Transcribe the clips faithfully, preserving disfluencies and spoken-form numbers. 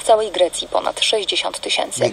W całej Grecji ponad sześćdziesiąt tysięcy.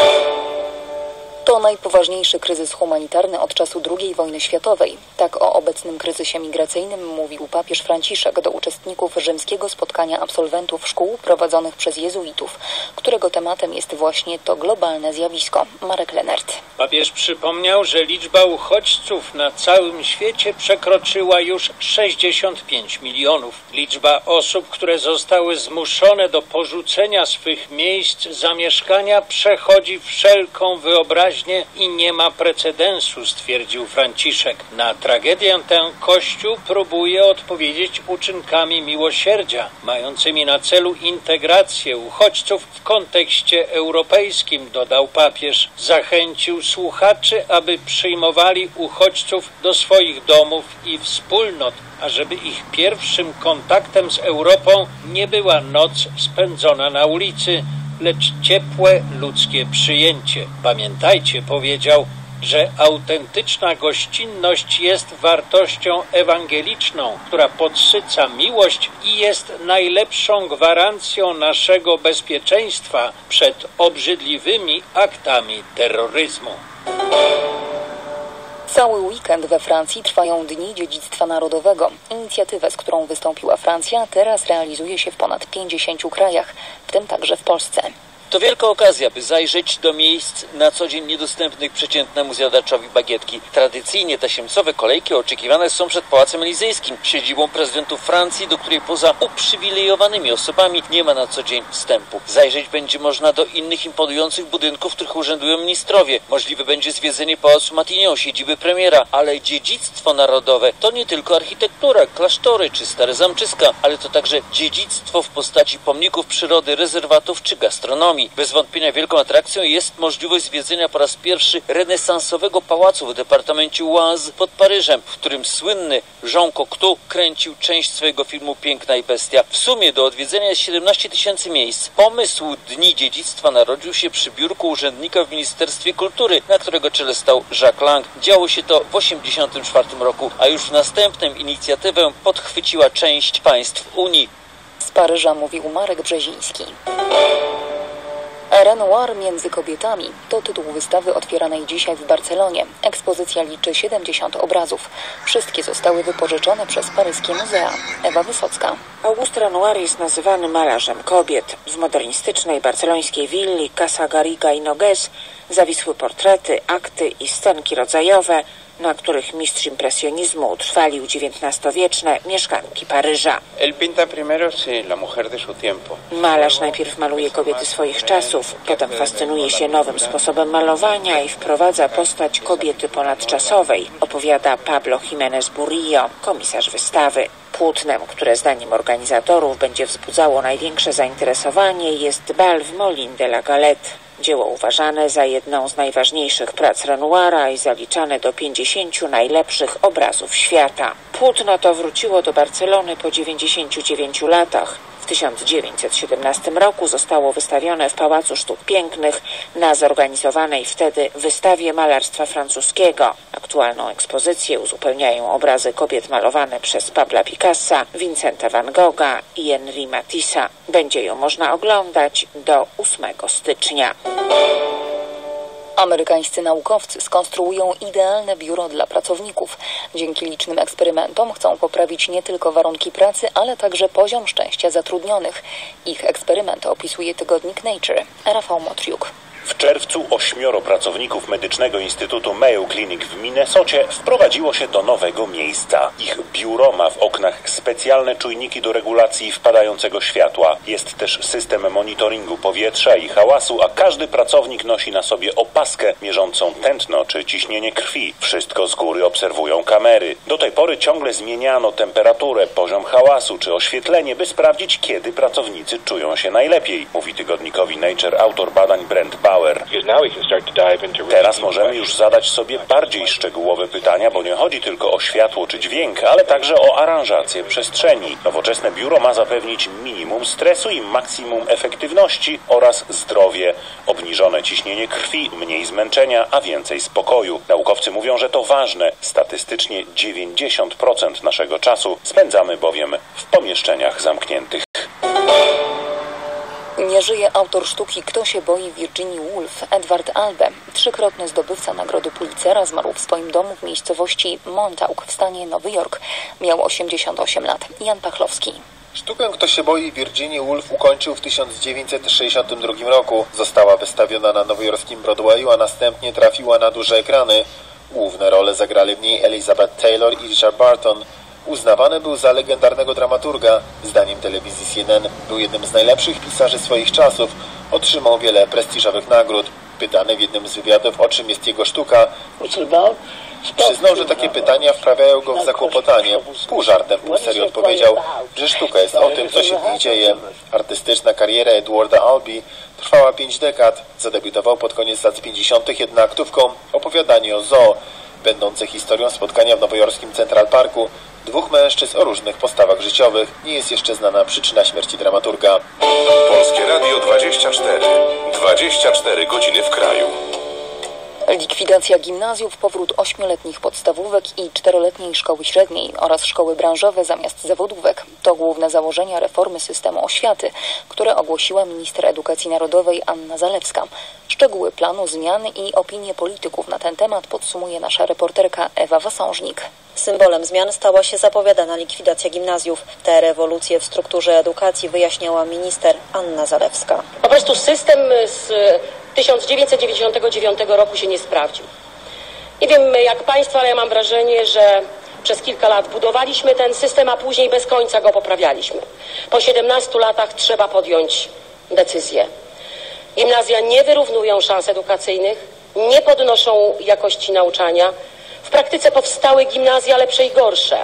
To najpoważniejszy kryzys humanitarny od czasu drugiej wojny światowej. Tak o obecnym kryzysie migracyjnym mówił papież Franciszek do uczestników rzymskiego spotkania absolwentów szkół prowadzonych przez jezuitów, którego tematem jest właśnie to globalne zjawisko. Marek Lenert. Papież przypomniał, że liczba uchodźców na całym świecie przekroczyła już sześćdziesiąt pięć milionów. Liczba osób, które zostały zmuszone do porzucenia swych miejsc zamieszkania, przechodzi wszelką wyobraźnię i nie ma precedensu, stwierdził Franciszek. Na tragedię tę Kościół próbuje odpowiedzieć uczynkami miłosierdzia, mającymi na celu integrację uchodźców w kontekście europejskim, dodał papież. Zachęcił słuchaczy, aby przyjmowali uchodźców do swoich domów i wspólnot, a żeby ich pierwszym kontaktem z Europą nie była noc spędzona na ulicy, lecz ciepłe ludzkie przyjęcie. Pamiętajcie, powiedział, że autentyczna gościnność jest wartością ewangeliczną, która podsyca miłość i jest najlepszą gwarancją naszego bezpieczeństwa przed obrzydliwymi aktami terroryzmu. Cały weekend we Francji trwają Dni Dziedzictwa Narodowego. Inicjatywę, z którą wystąpiła Francja, teraz realizuje się w ponad pięćdziesięciu krajach, w tym także w Polsce. To wielka okazja, by zajrzeć do miejsc na co dzień niedostępnych przeciętnemu zjadaczowi bagietki. Tradycyjnie tasiemcowe kolejki oczekiwane są przed Pałacem Elizejskim, siedzibą prezydentów Francji, do której poza uprzywilejowanymi osobami nie ma na co dzień wstępu. Zajrzeć będzie można do innych imponujących budynków, w których urzędują ministrowie. Możliwe będzie zwiedzenie Pałacu Matignon, siedziby premiera, ale dziedzictwo narodowe to nie tylko architektura, klasztory czy stare zamczyska, ale to także dziedzictwo w postaci pomników przyrody, rezerwatów czy gastronomii. Bez wątpienia wielką atrakcją jest możliwość zwiedzenia po raz pierwszy renesansowego pałacu w departamencie Oise pod Paryżem, w którym słynny Jean Cocteau kręcił część swojego filmu Piękna i Bestia. W sumie do odwiedzenia jest siedemnaście tysięcy miejsc. Pomysł Dni Dziedzictwa narodził się przy biurku urzędnika w Ministerstwie Kultury, na którego czele stał Jacques Lang. Działo się to w osiemdziesiątym czwartym roku, a już w następnym inicjatywę podchwyciła część państw Unii. Z Paryża mówił Marek Brzeziński. Renoir między kobietami to tytuł wystawy otwieranej dzisiaj w Barcelonie. Ekspozycja liczy siedemdziesiąt obrazów. Wszystkie zostały wypożyczone przez paryskie muzea. Ewa Wysocka. Auguste Renoir jest nazywany malarzem kobiet. W modernistycznej barcelońskiej willi Casa Garriga i Nogués zawisły portrety, akty i scenki rodzajowe, na których mistrz impresjonizmu utrwalił dziewiętnastowieczne mieszkanki Paryża. Malarz najpierw maluje kobiety swoich czasów, potem fascynuje się nowym sposobem malowania i wprowadza postać kobiety ponadczasowej, opowiada Pablo Jiménez Burillo, komisarz wystawy. Płótnem, które zdaniem organizatorów będzie wzbudzało największe zainteresowanie, jest Bal w Molin de la Galette. Dzieło uważane za jedną z najważniejszych prac Renoira i zaliczane do pięćdziesięciu najlepszych obrazów świata. Płótno to wróciło do Barcelony po dziewięćdziesięciu dziewięciu latach. W tysiąc dziewięćset siedemnastym roku zostało wystawione w Pałacu Sztuk Pięknych na zorganizowanej wtedy wystawie malarstwa francuskiego. Aktualną ekspozycję uzupełniają obrazy kobiet malowane przez Pabla Picassa, Vincenta van Gogha i Henri Matissa. Będzie ją można oglądać do ósmego stycznia. Amerykańscy naukowcy skonstruują idealne biuro dla pracowników. Dzięki licznym eksperymentom chcą poprawić nie tylko warunki pracy, ale także poziom szczęścia zatrudnionych. Ich eksperyment opisuje tygodnik Nature. Rafał Motriuk. W czerwcu ośmioro pracowników Medycznego Instytutu Mayo Clinic w Minnesocie wprowadziło się do nowego miejsca. Ich biuro ma w oknach specjalne czujniki do regulacji wpadającego światła. Jest też system monitoringu powietrza i hałasu, a każdy pracownik nosi na sobie opaskę mierzącą tętno czy ciśnienie krwi. Wszystko z góry obserwują kamery. Do tej pory ciągle zmieniano temperaturę, poziom hałasu czy oświetlenie, by sprawdzić, kiedy pracownicy czują się najlepiej, mówi tygodnikowi Nature autor badań Brent Bauer. Teraz możemy już zadać sobie bardziej szczegółowe pytania, bo nie chodzi tylko o światło czy dźwięk, ale także o aranżację przestrzeni. Nowoczesne biuro ma zapewnić minimum stresu i maksimum efektywności oraz zdrowie, obniżone ciśnienie krwi, mniej zmęczenia, a więcej spokoju. Naukowcy mówią, że to ważne. Statystycznie dziewięćdziesiąt procent naszego czasu spędzamy bowiem w pomieszczeniach zamkniętych. Nie Zażyje autor sztuki Kto się boi Virginia Woolf, Edward Albe. Trzykrotny zdobywca Nagrody Pulitzera zmarł w swoim domu w miejscowości Montauk w stanie Nowy Jork. Miał osiemdziesiąt osiem lat. Jan Pachlowski. Sztukę Kto się boi Virginia Woolf ukończył w tysiąc dziewięćset sześćdziesiątym drugim roku. Została wystawiona na nowojorskim Broadwayu, a następnie trafiła na duże ekrany. Główne role zagrali w niej Elizabeth Taylor i Richard Barton. Uznawany był za legendarnego dramaturga. Zdaniem telewizji C N N był jednym z najlepszych pisarzy swoich czasów. Otrzymał wiele prestiżowych nagród. Pytany w jednym z wywiadów, o czym jest jego sztuka, przyznał, że takie pytania wprawiają go w zakłopotanie. Pół żartem, pół serio odpowiedział, że sztuka jest o tym, co się w niej dzieje. Artystyczna kariera Edwarda Albee trwała pięć dekad. Zadebiutował pod koniec lat pięćdziesiątych jednoaktówką Opowiadanie o zoo, będące historią spotkania w nowojorskim Central Parku dwóch mężczyzn o różnych postawach życiowych. Nie jest jeszcze znana przyczyna śmierci dramaturga. Polskie Radio dwadzieścia cztery. dwadzieścia cztery godziny w kraju. Likwidacja gimnazjów, powrót ośmioletnich podstawówek i czteroletniej szkoły średniej oraz szkoły branżowe zamiast zawodówek to główne założenia reformy systemu oświaty, które ogłosiła minister edukacji narodowej Anna Zalewska. Szczegóły planu zmian i opinie polityków na ten temat podsumuje nasza reporterka Ewa Wasążnik. Symbolem zmian stała się zapowiadana likwidacja gimnazjów. Te rewolucje w strukturze edukacji wyjaśniała minister Anna Zalewska. Po prostu system z tysiąc dziewięćset dziewięćdziesiątego dziewiątego roku się nie sprawdził. Nie wiem jak Państwo, ale ja mam wrażenie, że przez kilka lat budowaliśmy ten system, a później bez końca go poprawialiśmy. Po siedemnastu latach trzeba podjąć decyzję. Gimnazja nie wyrównują szans edukacyjnych, nie podnoszą jakości nauczania. W praktyce powstały gimnazja lepsze i gorsze.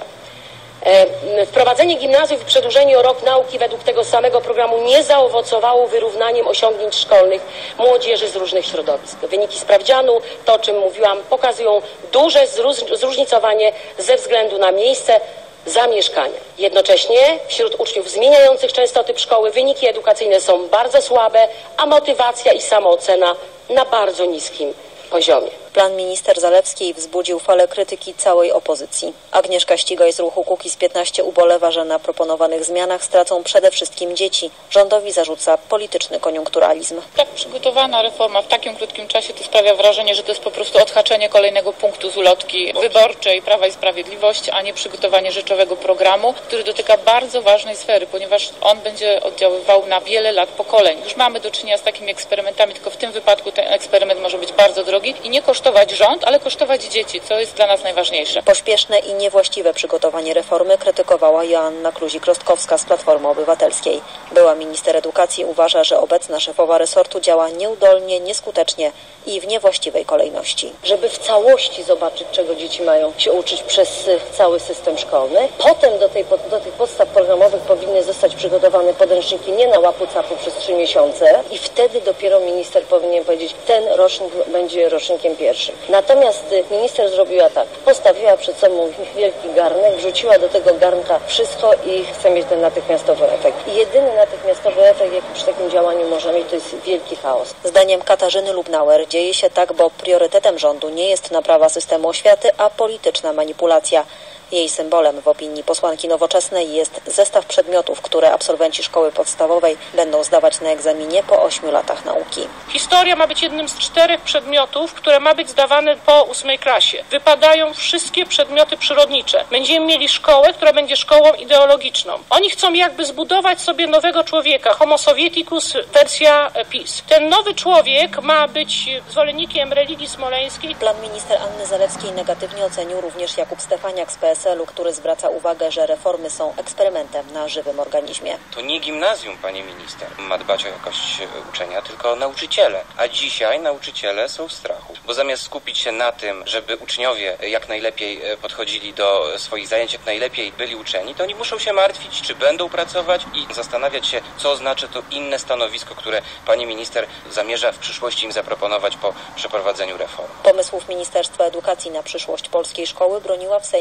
Wprowadzenie gimnazjów i przedłużenie o rok nauki według tego samego programu nie zaowocowało wyrównaniem osiągnięć szkolnych młodzieży z różnych środowisk. Wyniki sprawdzianu, to o czym mówiłam, pokazują duże zróżnicowanie ze względu na miejsce zamieszkania. Jednocześnie wśród uczniów zmieniających często typ szkoły wyniki edukacyjne są bardzo słabe, a motywacja i samoocena na bardzo niskim poziomie. Plan minister Zalewskiej wzbudził falę krytyki całej opozycji. Agnieszka Ścigaj z ruchu Kukiz piętnaście ubolewa, że na proponowanych zmianach stracą przede wszystkim dzieci. Rządowi zarzuca polityczny koniunkturalizm. Tak przygotowana reforma w takim krótkim czasie to sprawia wrażenie, że to jest po prostu odhaczenie kolejnego punktu z ulotki wyborczej Prawa i Sprawiedliwości, a nie przygotowanie rzeczowego programu, który dotyka bardzo ważnej sfery, ponieważ on będzie oddziaływał na wiele lat pokoleń. Już mamy do czynienia z takimi eksperymentami, tylko w tym wypadku ten eksperyment może być bardzo drogi i nie kosztować rząd, ale kosztować dzieci, co jest dla nas najważniejsze. Pośpieszne i niewłaściwe przygotowanie reformy krytykowała Joanna Kluzik-Rostkowska z Platformy Obywatelskiej. Była minister edukacji uważa, że obecna szefowa resortu działa nieudolnie, nieskutecznie i w niewłaściwej kolejności. Żeby w całości zobaczyć, czego dzieci mają się uczyć przez cały system szkolny, potem do, tej, do tych podstaw programowych powinny zostać przygotowane podręczniki nie na łapu-capu przez trzy miesiące i wtedy dopiero minister powinien powiedzieć, ten rocznik będzie rocznikiem pierwszym. Natomiast minister zrobiła tak, postawiła przed sobą wielki garnek, wrzuciła do tego garnka wszystko i chce mieć ten natychmiastowy efekt. I jedyny natychmiastowy efekt, jaki przy takim działaniu można mieć, to jest wielki chaos. Zdaniem Katarzyny Lubnauer dzieje się tak, bo priorytetem rządu nie jest naprawa systemu oświaty, a polityczna manipulacja. Jej symbolem w opinii posłanki Nowoczesnej jest zestaw przedmiotów, które absolwenci szkoły podstawowej będą zdawać na egzaminie po ośmiu latach nauki. Historia ma być jednym z czterech przedmiotów, które ma być zdawane po ósmej klasie. Wypadają wszystkie przedmioty przyrodnicze. Będziemy mieli szkołę, która będzie szkołą ideologiczną. Oni chcą jakby zbudować sobie nowego człowieka, homo sovieticus wersja PiS. Ten nowy człowiek ma być zwolennikiem religii smoleńskiej. Plan minister Anny Zalewskiej negatywnie ocenił również Jakub Stefaniak z P S L u, który zwraca uwagę, że reformy są eksperymentem na żywym organizmie. To nie gimnazjum, pani minister, ma dbać o jakość uczenia, tylko nauczyciele. A dzisiaj nauczyciele są w strachu, bo zamiast skupić się na tym, żeby uczniowie jak najlepiej podchodzili do swoich zajęć, jak najlepiej byli uczeni, to oni muszą się martwić, czy będą pracować i zastanawiać się, co oznacza to inne stanowisko, które pani minister zamierza w przyszłości im zaproponować po przeprowadzeniu reform. Pomysłów Ministerstwa Edukacji na przyszłość polskiej szkoły broniła w Sejmie posłanka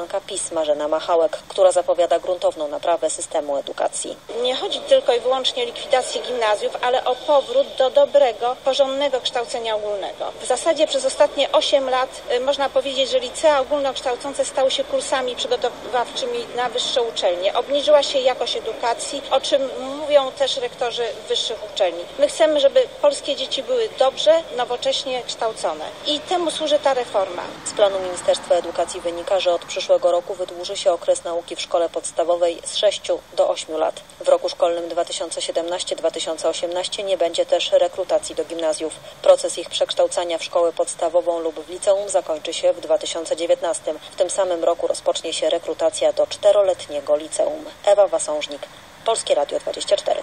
posłanka PiS Marzena Machałek, która zapowiada gruntowną naprawę systemu edukacji. Nie chodzi tylko i wyłącznie o likwidację gimnazjów, ale o powrót do dobrego, porządnego kształcenia ogólnego. W zasadzie przez ostatnie osiem lat y, można powiedzieć, że licea ogólnokształcące stały się kursami przygotowawczymi na wyższe uczelnie. Obniżyła się jakość edukacji, o czym mówią też rektorzy wyższych uczelni. My chcemy, żeby polskie dzieci były dobrze, nowocześnie kształcone. I temu służy ta reforma. Z planu Ministerstwa Edukacji wynika, że od przyszłego roku wydłuży się okres nauki w szkole podstawowej z sześciu do ośmiu lat. W roku szkolnym dwa tysiące siedemnastym dwa tysiące osiemnastym nie będzie też rekrutacji do gimnazjów. Proces ich przekształcania w szkołę podstawową lub w liceum zakończy się w dwa tysiące dziewiętnastym. W tym samym roku rozpocznie się rekrutacja do czteroletniego liceum. Ewa Wasążnik, Polskie Radio dwadzieścia cztery.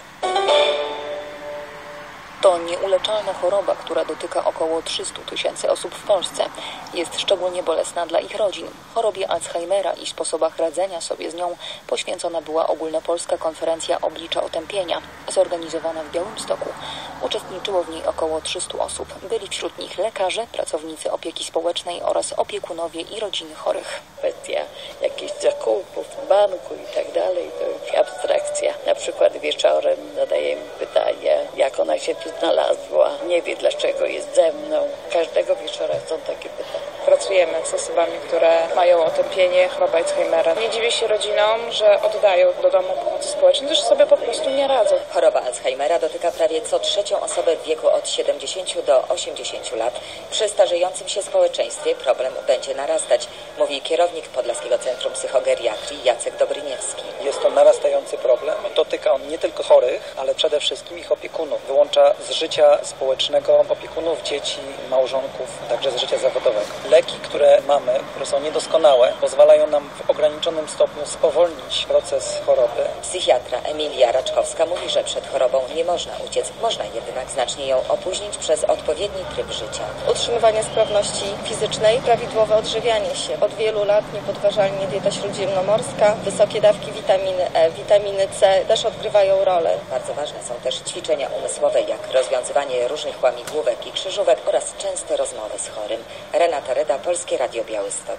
To nieuleczalna choroba, która dotyka około trzystu tysięcy osób w Polsce. Jest szczególnie bolesna dla ich rodzin. Chorobie Alzheimera i sposobach radzenia sobie z nią poświęcona była ogólnopolska konferencja Oblicza otępienia, zorganizowana w Białymstoku. Uczestniczyło w niej około trzystu osób. Byli wśród nich lekarze, pracownicy opieki społecznej oraz opiekunowie i rodziny chorych. Kwestia jakichś zakupów w banku i tak dalej, to już abstrakcja. Na przykład wieczorem zadajemy pytania, jak ona się tu znalazła, nie wie dlaczego jest ze mną. Każdego wieczora są takie pytania. Pracujemy z osobami, które mają otępienie, chorobę Alzheimera. Nie dziwię się rodzinom, że oddają do domu pomocy społecznej, gdyż sobie po prostu nie radzą. Choroba Alzheimera dotyka prawie co trzecią osobę w wieku od siedemdziesięciu do osiemdziesięciu lat. Przy starzejącym się społeczeństwie problem będzie narastać, mówi kierownik Podlaskiego Centrum Psychogeriatrii Jacek Dobryniewski. Jest to narastający problem. Dotyka on nie tylko chorych, ale przede wszystkim ich opiekunów. Wyłącza z życia społecznego opiekunów, dzieci, małżonków, także z życia zawodowego. Leki, które mamy, które są niedoskonałe, pozwalają nam w ograniczonym stopniu spowolnić proces choroby. Psychiatra Emilia Raczkowska mówi, że przed chorobą nie można uciec. Można jednak znacznie ją opóźnić przez odpowiedni tryb życia. Utrzymywanie sprawności fizycznej, prawidłowe odżywianie się. Od wielu lat niepodważalnie dieta śródziemnomorska, wysokie dawki witaminy E, witaminy C też odgrywają rolę. Bardzo ważne są też ćwiczenia umysłowe, jak rozwiązywanie różnych łamigłówek i krzyżówek oraz częste rozmowy z chorym. Renata Reda, Polskie Radio Białystok.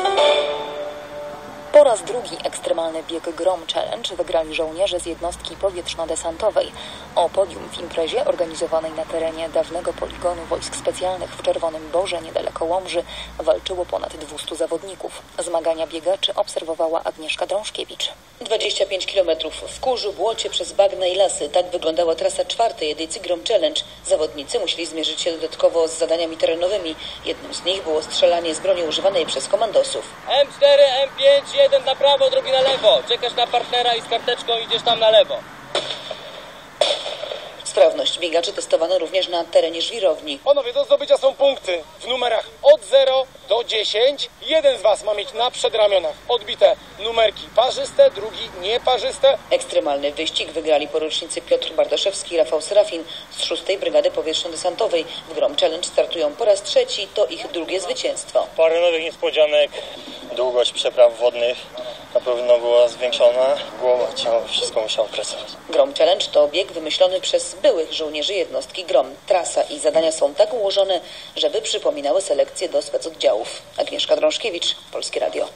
Po raz drugi ekstremalny bieg Grom Challenge wygrali żołnierze z jednostki powietrzno-desantowej. O podium w imprezie organizowanej na terenie dawnego poligonu wojsk specjalnych w Czerwonym Borze niedaleko Łomży walczyło ponad dwustu zawodników. Zmagania biegaczy obserwowała Agnieszka Drążkiewicz. dwadzieścia pięć kilometrów w kurzu, błocie, przez bagna i lasy. Tak wyglądała trasa czwartej edycji Grom Challenge. Zawodnicy musieli zmierzyć się dodatkowo z zadaniami terenowymi. Jednym z nich było strzelanie z broni używanej przez komandosów. M cztery, M pięć, jeden na prawo, drugi na lewo. Czekasz na partnera i z karteczką idziesz tam na lewo. Sprawność biegaczy testowano również na terenie żwirowni. Panowie, do zdobycia są punkty w numerach od zera do dziesięciu. Jeden z was ma mieć na przedramionach odbite numerki parzyste, drugi nieparzyste. Ekstremalny wyścig wygrali porucznicy Piotr Bartoszewski i Rafał Serafin z szóstej Brygady Powietrzno-Desantowej. W Grom Challenge startują po raz trzeci, to ich drugie zwycięstwo. Parę nowych niespodzianek, długość przepraw wodnych na pewno była zwiększona. Głowa, ciało, wszystko musiało pracować. Grom Challenge to bieg wymyślony przez byłych żołnierzy jednostki Grom. Trasa i zadania są tak ułożone, żeby przypominały selekcję do specoddziałów. Agnieszka Drążkiewicz, Polskie Radio.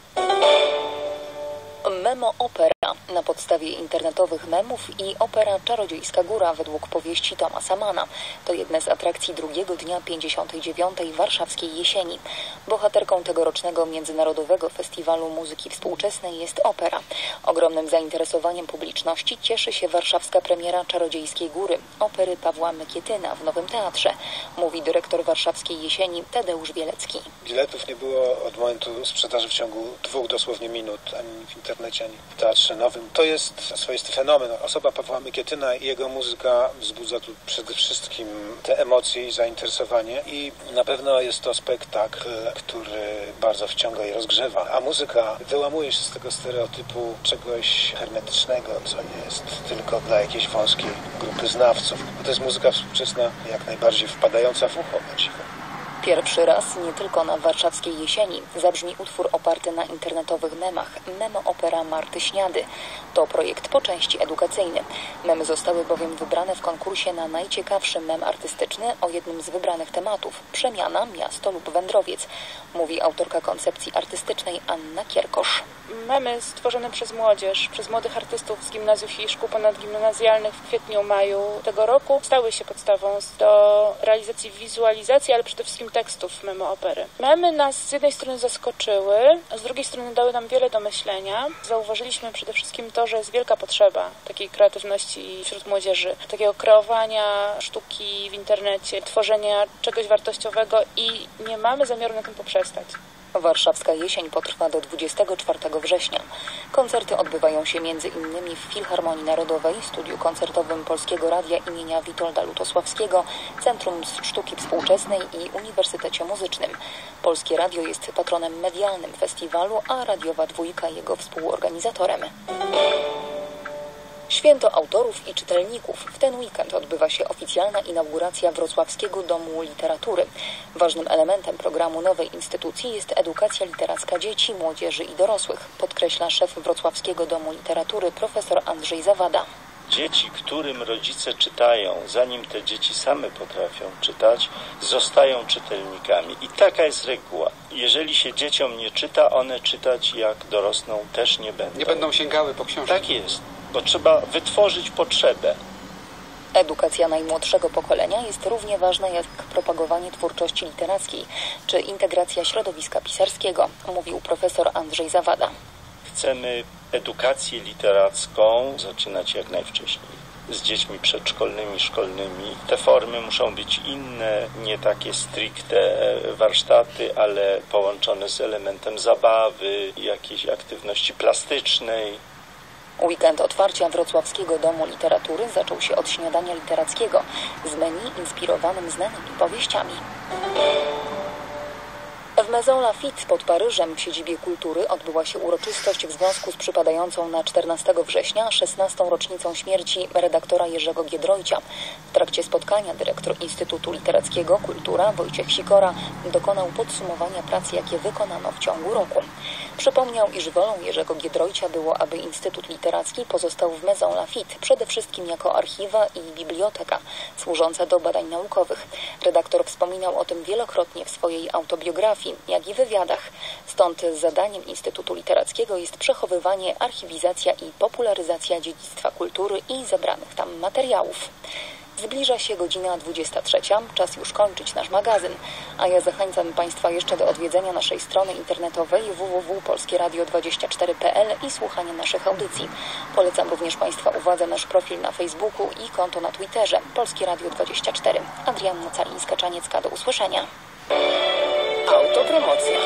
Memo Opera na podstawie internetowych memów i opera Czarodziejska Góra według powieści Tomasa Manna. To jedna z atrakcji drugiego dnia pięćdziesiątej dziewiątej Warszawskiej Jesieni. Bohaterką tegorocznego Międzynarodowego Festiwalu Muzyki Współczesnej jest opera. Ogromnym zainteresowaniem publiczności cieszy się warszawska premiera Czarodziejskiej Góry, opery Pawła Mykietyna w Nowym Teatrze, mówi dyrektor Warszawskiej Jesieni Tadeusz Bielecki. Biletów nie było od momentu sprzedaży w ciągu dwóch dosłownie minut, ani w internecie, ani w Teatrze Nowym. To jest swoisty fenomen. Osoba Pawła Mykietyna i jego muzyka wzbudza tu przede wszystkim te emocje i zainteresowanie i na pewno jest to spektakl, który bardzo wciąga i rozgrzewa. A muzyka wyłamuje się z tego stereotypu czegoś hermetycznego, co jest tylko dla jakiejś wąskiej grupy znawców. To jest muzyka współczesna, jak najbardziej wpadająca w ucho na dziwo. Pierwszy raz nie tylko na warszawskiej jesieni zabrzmi utwór oparty na internetowych memach Memo Opera Marty Śniady. To projekt po części edukacyjny. Memy zostały bowiem wybrane w konkursie na najciekawszy mem artystyczny o jednym z wybranych tematów – przemiana, miasto lub wędrowiec, mówi autorka koncepcji artystycznej Anna Kierkosz. Memy stworzone przez młodzież, przez młodych artystów z gimnazjów i szkół ponadgimnazjalnych w kwietniu, maju tego roku stały się podstawą do realizacji wizualizacji, ale przede wszystkim tekstów memo opery. Memy nas z jednej strony zaskoczyły, a z drugiej strony dały nam wiele do myślenia. Zauważyliśmy przede wszystkim to, że jest wielka potrzeba takiej kreatywności wśród młodzieży, takiego kreowania sztuki w internecie, tworzenia czegoś wartościowego i nie mamy zamiaru na tym poprzestać. Warszawska jesień potrwa do dwudziestego czwartego września. Koncerty odbywają się między innymi w Filharmonii Narodowej, studiu koncertowym Polskiego Radia imienia Witolda Lutosławskiego, Centrum Sztuki Współczesnej i Uniwersytecie Muzycznym. Polskie Radio jest patronem medialnym festiwalu, a Radiowa Dwójka jego współorganizatorem. Święto autorów i czytelników. W ten weekend odbywa się oficjalna inauguracja Wrocławskiego Domu Literatury. Ważnym elementem programu nowej instytucji jest edukacja literacka dzieci, młodzieży i dorosłych, podkreśla szef Wrocławskiego Domu Literatury profesor Andrzej Zawada. Dzieci, którym rodzice czytają, zanim te dzieci same potrafią czytać, zostają czytelnikami. I taka jest reguła. Jeżeli się dzieciom nie czyta, one czytać jak dorosną też nie będą. Nie będą sięgały po książki. Tak jest, bo trzeba wytworzyć potrzebę. Edukacja najmłodszego pokolenia jest równie ważna jak propagowanie twórczości literackiej czy integracja środowiska pisarskiego, mówił profesor Andrzej Zawada. Chcemy edukację literacką zaczynać jak najwcześniej. Z dziećmi przedszkolnymi, szkolnymi. Te formy muszą być inne, nie takie stricte warsztaty, ale połączone z elementem zabawy, jakiejś aktywności plastycznej. Weekend otwarcia Wrocławskiego Domu Literatury zaczął się od śniadania literackiego z menu inspirowanym znanymi powieściami. W Maison Lafitte pod Paryżem w siedzibie kultury odbyła się uroczystość w związku z przypadającą na czternastego września szesnastą rocznicą śmierci redaktora Jerzego Giedroycia. W trakcie spotkania dyrektor Instytutu Literackiego Kultura Wojciech Sikora dokonał podsumowania prac, jakie wykonano w ciągu roku. Przypomniał, iż wolą Jerzego Giedroycia było, aby Instytut Literacki pozostał w Maison Lafitte, przede wszystkim jako archiwa i biblioteka służąca do badań naukowych. Redaktor wspominał o tym wielokrotnie w swojej autobiografii, jak i wywiadach. Stąd zadaniem Instytutu Literackiego jest przechowywanie, archiwizacja i popularyzacja dziedzictwa kultury i zebranych tam materiałów. Zbliża się godzina dwudziesta trzecia, czas już kończyć nasz magazyn, a ja zachęcam Państwa jeszcze do odwiedzenia naszej strony internetowej w w w kropka polskie radio dwadzieścia cztery kropka p l i słuchania naszych audycji. Polecam również Państwa uwadze nasz profil na Facebooku i konto na Twitterze Polskie Radio dwadzieścia cztery. Adrianna Carińska-Czaniecka, do usłyszenia. Autopromocja.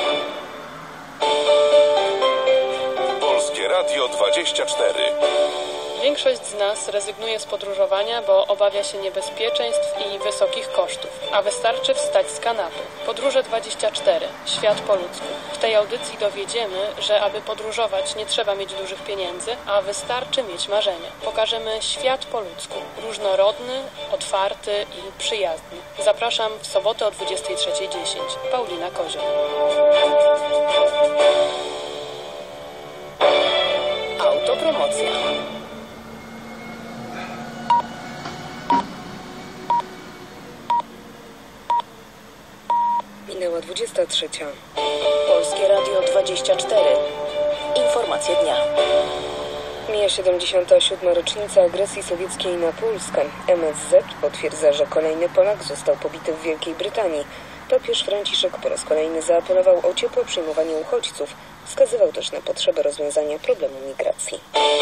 Polskie Radio dwadzieścia cztery. Większość z nas rezygnuje z podróżowania, bo obawia się niebezpieczeństw i wysokich kosztów, a wystarczy wstać z kanapy. Podróże dwadzieścia cztery. Świat po ludzku. W tej audycji dowiedziemy, że aby podróżować nie trzeba mieć dużych pieniędzy, a wystarczy mieć marzenia. Pokażemy świat po ludzku. Różnorodny, otwarty i przyjazny. Zapraszam w sobotę o dwudziestej trzeciej dziesięć. Paulina Kozioł. Autopromocja. Minęła dwudziesta trzecia. Polskie Radio dwadzieścia cztery. Informacje dnia. Mija siedemdziesiąta siódma rocznica agresji sowieckiej na Polskę. M S Z potwierdza, że kolejny Polak został pobity w Wielkiej Brytanii. Papież Franciszek po raz kolejny zaapelował o ciepłe przyjmowanie uchodźców. Wskazywał też na potrzebę rozwiązania problemu migracji.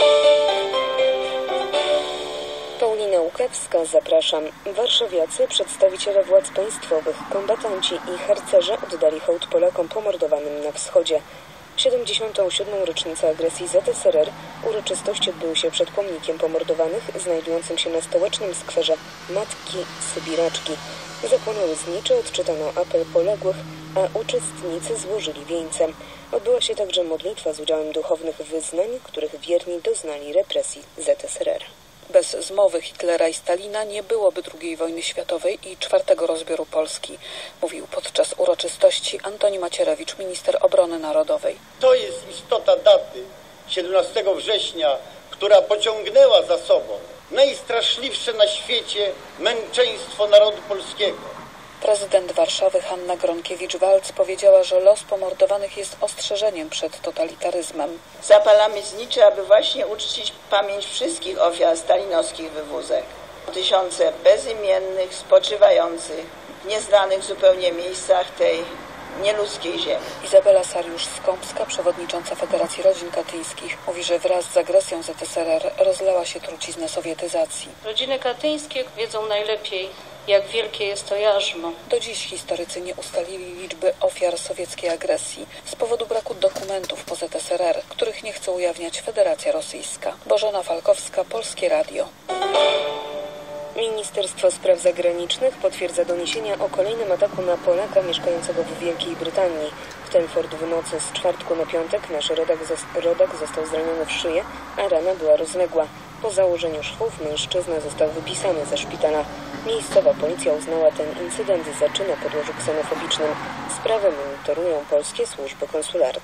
Paulina Łukewska, zapraszam. Warszawiacy, przedstawiciele władz państwowych, kombatanci i harcerze oddali hołd Polakom pomordowanym na wschodzie. siedemdziesiątą siódmą rocznicę agresji Z S R R uroczystości odbyły się przed pomnikiem pomordowanych, znajdującym się na stołecznym skwerze Matki Sybiraczki. Zapłonęły znicze, odczytano apel poległych, a uczestnicy złożyli wieńce. Odbyła się także modlitwa z udziałem duchownych wyznań, których wierni doznali represji Z S R R. Bez zmowy Hitlera i Stalina nie byłoby drugiej wojny światowej i czwartego rozbioru Polski, mówił podczas uroczystości Antoni Macierewicz, minister obrony narodowej. To jest istota daty siedemnastego września, która pociągnęła za sobą najstraszliwsze na świecie męczeństwo narodu polskiego. Prezydent Warszawy Hanna Gronkiewicz-Waltz powiedziała, że los pomordowanych jest ostrzeżeniem przed totalitaryzmem. Zapalamy znicze, aby właśnie uczcić pamięć wszystkich ofiar stalinowskich wywózek. Tysiące bezimiennych, spoczywających w nieznanych zupełnie miejscach tej nieludzkiej ziemi. Izabela Sariusz-Skąpska, przewodnicząca Federacji Rodzin Katyńskich, mówi, że wraz z agresją Z S R R rozlała się trucizna sowietyzacji. Rodziny katyńskie wiedzą najlepiej, jak wielkie jest to jarzmo. Do dziś historycy nie ustalili liczby ofiar sowieckiej agresji z powodu braku dokumentów po Z S R R, których nie chce ujawniać Federacja Rosyjska. Bożena Falkowska, Polskie Radio. Ministerstwo Spraw Zagranicznych potwierdza doniesienia o kolejnym ataku na Polaka mieszkającego w Wielkiej Brytanii. W Telford w nocy z czwartku na piątek nasz rodak, rodak został zraniony w szyję, a rana była rozległa. Po założeniu szwów mężczyzna został wypisany ze szpitala. Miejscowa policja uznała ten incydent za czyn o podłożu ksenofobicznym. Sprawę monitorują polskie służby konsularne.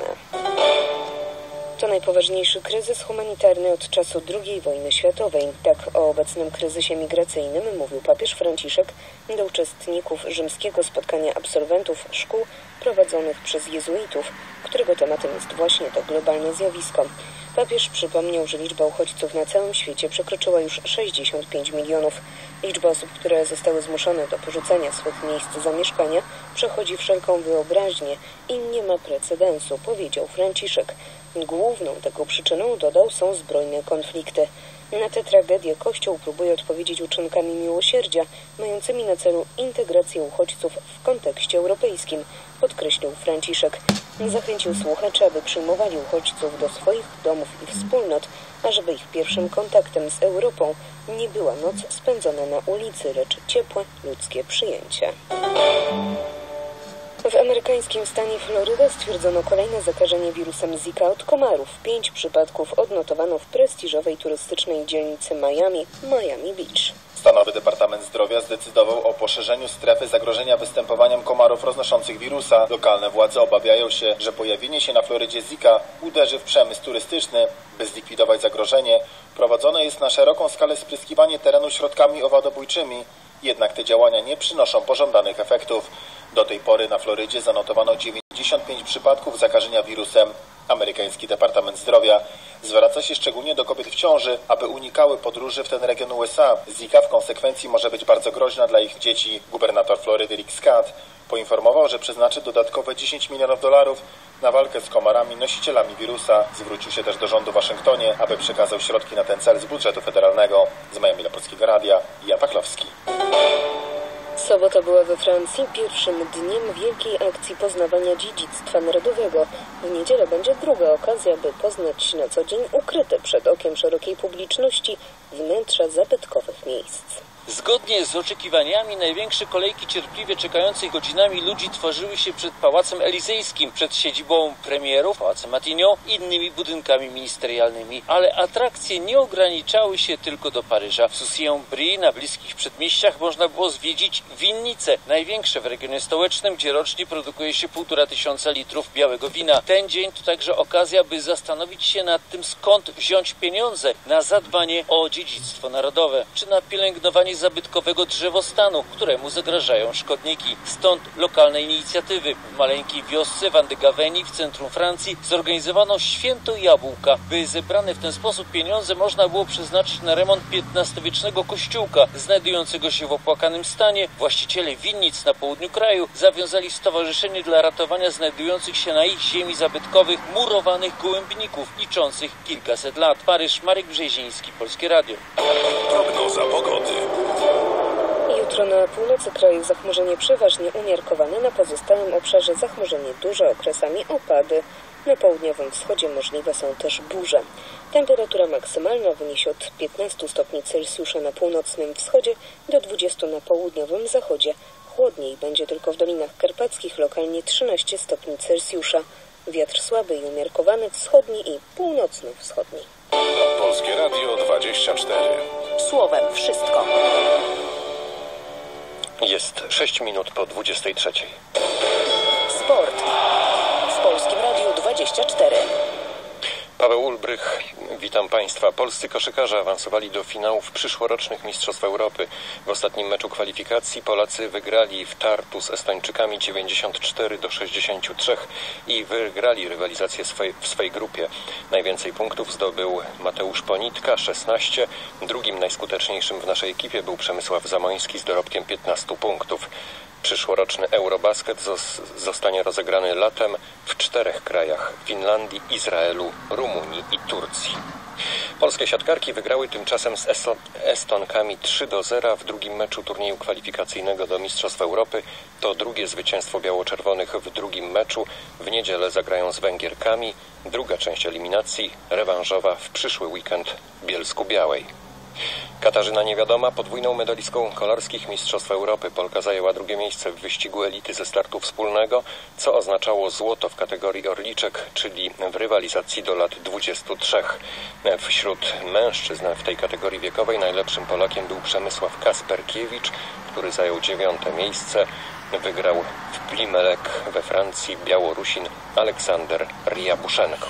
To najpoważniejszy kryzys humanitarny od czasu drugiej wojny światowej. Tak o obecnym kryzysie migracyjnym mówił papież Franciszek do uczestników rzymskiego spotkania absolwentów szkół prowadzonych przez jezuitów, którego tematem jest właśnie to globalne zjawisko. Papież przypomniał, że liczba uchodźców na całym świecie przekroczyła już sześćdziesiąt pięć milionów. Liczba osób, które zostały zmuszone do porzucenia swych miejsc zamieszkania, przechodzi wszelką wyobraźnię i nie ma precedensu, powiedział Franciszek. Główną tego przyczyną, dodał, są zbrojne konflikty. Na tę tragedię Kościół próbuje odpowiedzieć uczynkami miłosierdzia, mającymi na celu integrację uchodźców w kontekście europejskim, podkreślił Franciszek. Zachęcił słuchaczy, aby przyjmowali uchodźców do swoich domów i wspólnot, a żeby ich pierwszym kontaktem z Europą nie była noc spędzona na ulicy, lecz ciepłe, ludzkie przyjęcie. W amerykańskim stanie Floryda stwierdzono kolejne zakażenie wirusem Zika od komarów. Pięć przypadków odnotowano w prestiżowej turystycznej dzielnicy Miami, Miami Beach. Stanowy Departament Zdrowia zdecydował o poszerzeniu strefy zagrożenia występowaniem komarów roznoszących wirusa. Lokalne władze obawiają się, że pojawienie się na Florydzie Zika uderzy w przemysł turystyczny. By zlikwidować zagrożenie, prowadzone jest na szeroką skalę spryskiwanie terenu środkami owadobójczymi. Jednak te działania nie przynoszą pożądanych efektów. Do tej pory na Florydzie zanotowano dziewięćdziesiąt pięć przypadków zakażenia wirusem. Amerykański Departament Zdrowia zwraca się szczególnie do kobiet w ciąży, aby unikały podróży w ten region U S A. Zika w konsekwencji może być bardzo groźna dla ich dzieci. Gubernator Florydy Rick Scott poinformował, że przeznaczy dodatkowe dziesięć milionów dolarów na walkę z komarami nosicielami wirusa. Zwrócił się też do rządu w Waszyngtonie, aby przekazał środki na ten cel z budżetu federalnego. Z Miami dla Polskiego Radia, Jan Pachlowski. Sobota była we Francji pierwszym dniem wielkiej akcji poznawania dziedzictwa narodowego. W niedzielę będzie druga okazja, by poznać na co dzień ukryte przed okiem szerokiej publiczności wnętrza zabytkowych miejsc. Zgodnie z oczekiwaniami największe kolejki cierpliwie czekających godzinami ludzi tworzyły się przed Pałacem Elizejskim, przed siedzibą premierów, Pałacem Matignon i innymi budynkami ministerialnymi. Ale atrakcje nie ograniczały się tylko do Paryża. W Soucy-en-Brie na bliskich przedmieściach można było zwiedzić winnice, największe w regionie stołecznym, gdzie rocznie produkuje się półtora tysiąca litrów białego wina. Ten dzień to także okazja, by zastanowić się nad tym, skąd wziąć pieniądze na zadbanie o dziedzictwo narodowe, czy na pielęgnowanie zabytkowego drzewostanu, któremu zagrażają szkodniki. Stąd lokalne inicjatywy. W maleńkiej wiosce Vendegavenii w centrum Francji zorganizowano święto jabłka. By zebrane w ten sposób pieniądze można było przeznaczyć na remont piętnastowiecznego kościółka znajdującego się w opłakanym stanie. Właściciele winnic na południu kraju zawiązali stowarzyszenie dla ratowania znajdujących się na ich ziemi zabytkowych murowanych gołębników liczących kilkaset lat. Paryż, Marek Brzeziński, Polskie Radio. Prognoza pogody. Jutro na północy kraju zachmurzenie przeważnie umiarkowane, na pozostałym obszarze zachmurzenie duże, okresami opady. Na południowym wschodzie możliwe są też burze. Temperatura maksymalna wyniesie od piętnastu stopni Celsjusza na północnym wschodzie do dwudziestu na południowym zachodzie. Chłodniej będzie tylko w Dolinach Karpackich, lokalnie trzynaście stopni Celsjusza. Wiatr słaby i umiarkowany, wschodni i północno-wschodni. Polskie Radio dwadzieścia cztery. Słowem wszystko. Jest sześć minut po dwudziestej trzeciej. Sport w Polskim Radiu dwadzieścia cztery. Paweł Ulbrych, witam Państwa. Polscy koszykarze awansowali do finałów przyszłorocznych Mistrzostw Europy. W ostatnim meczu kwalifikacji Polacy wygrali w Tartu z Estończykami dziewięćdziesiąt cztery do sześćdziesięciu trzech i wygrali rywalizację swej, w swej grupie. Najwięcej punktów zdobył Mateusz Ponitka, szesnaście. Drugim najskuteczniejszym w naszej ekipie był Przemysław Zamoński z dorobkiem piętnastu punktów. Przyszłoroczny Eurobasket zostanie rozegrany latem w czterech krajach: Finlandii, Izraelu, Rumunii i Turcji. Polskie siatkarki wygrały tymczasem z Estonkami trzy do zera w drugim meczu turnieju kwalifikacyjnego do Mistrzostw Europy. To drugie zwycięstwo biało-czerwonych w drugim meczu. W niedzielę zagrają z Węgierkami. Druga część eliminacji rewanżowa w przyszły weekend w Bielsku-Białej. Katarzyna Niewiadoma, podwójną medalistką kolarskich Mistrzostw Europy. Polka zajęła drugie miejsce w wyścigu elity ze startu wspólnego, co oznaczało złoto w kategorii orliczek, czyli w rywalizacji do lat dwudziestu trzech. Wśród mężczyzn w tej kategorii wiekowej najlepszym Polakiem był Przemysław Kasperkiewicz, który zajął dziewiąte miejsce. Wygrał w Plimelek we Francji Białorusin Aleksander Ryabuszenko.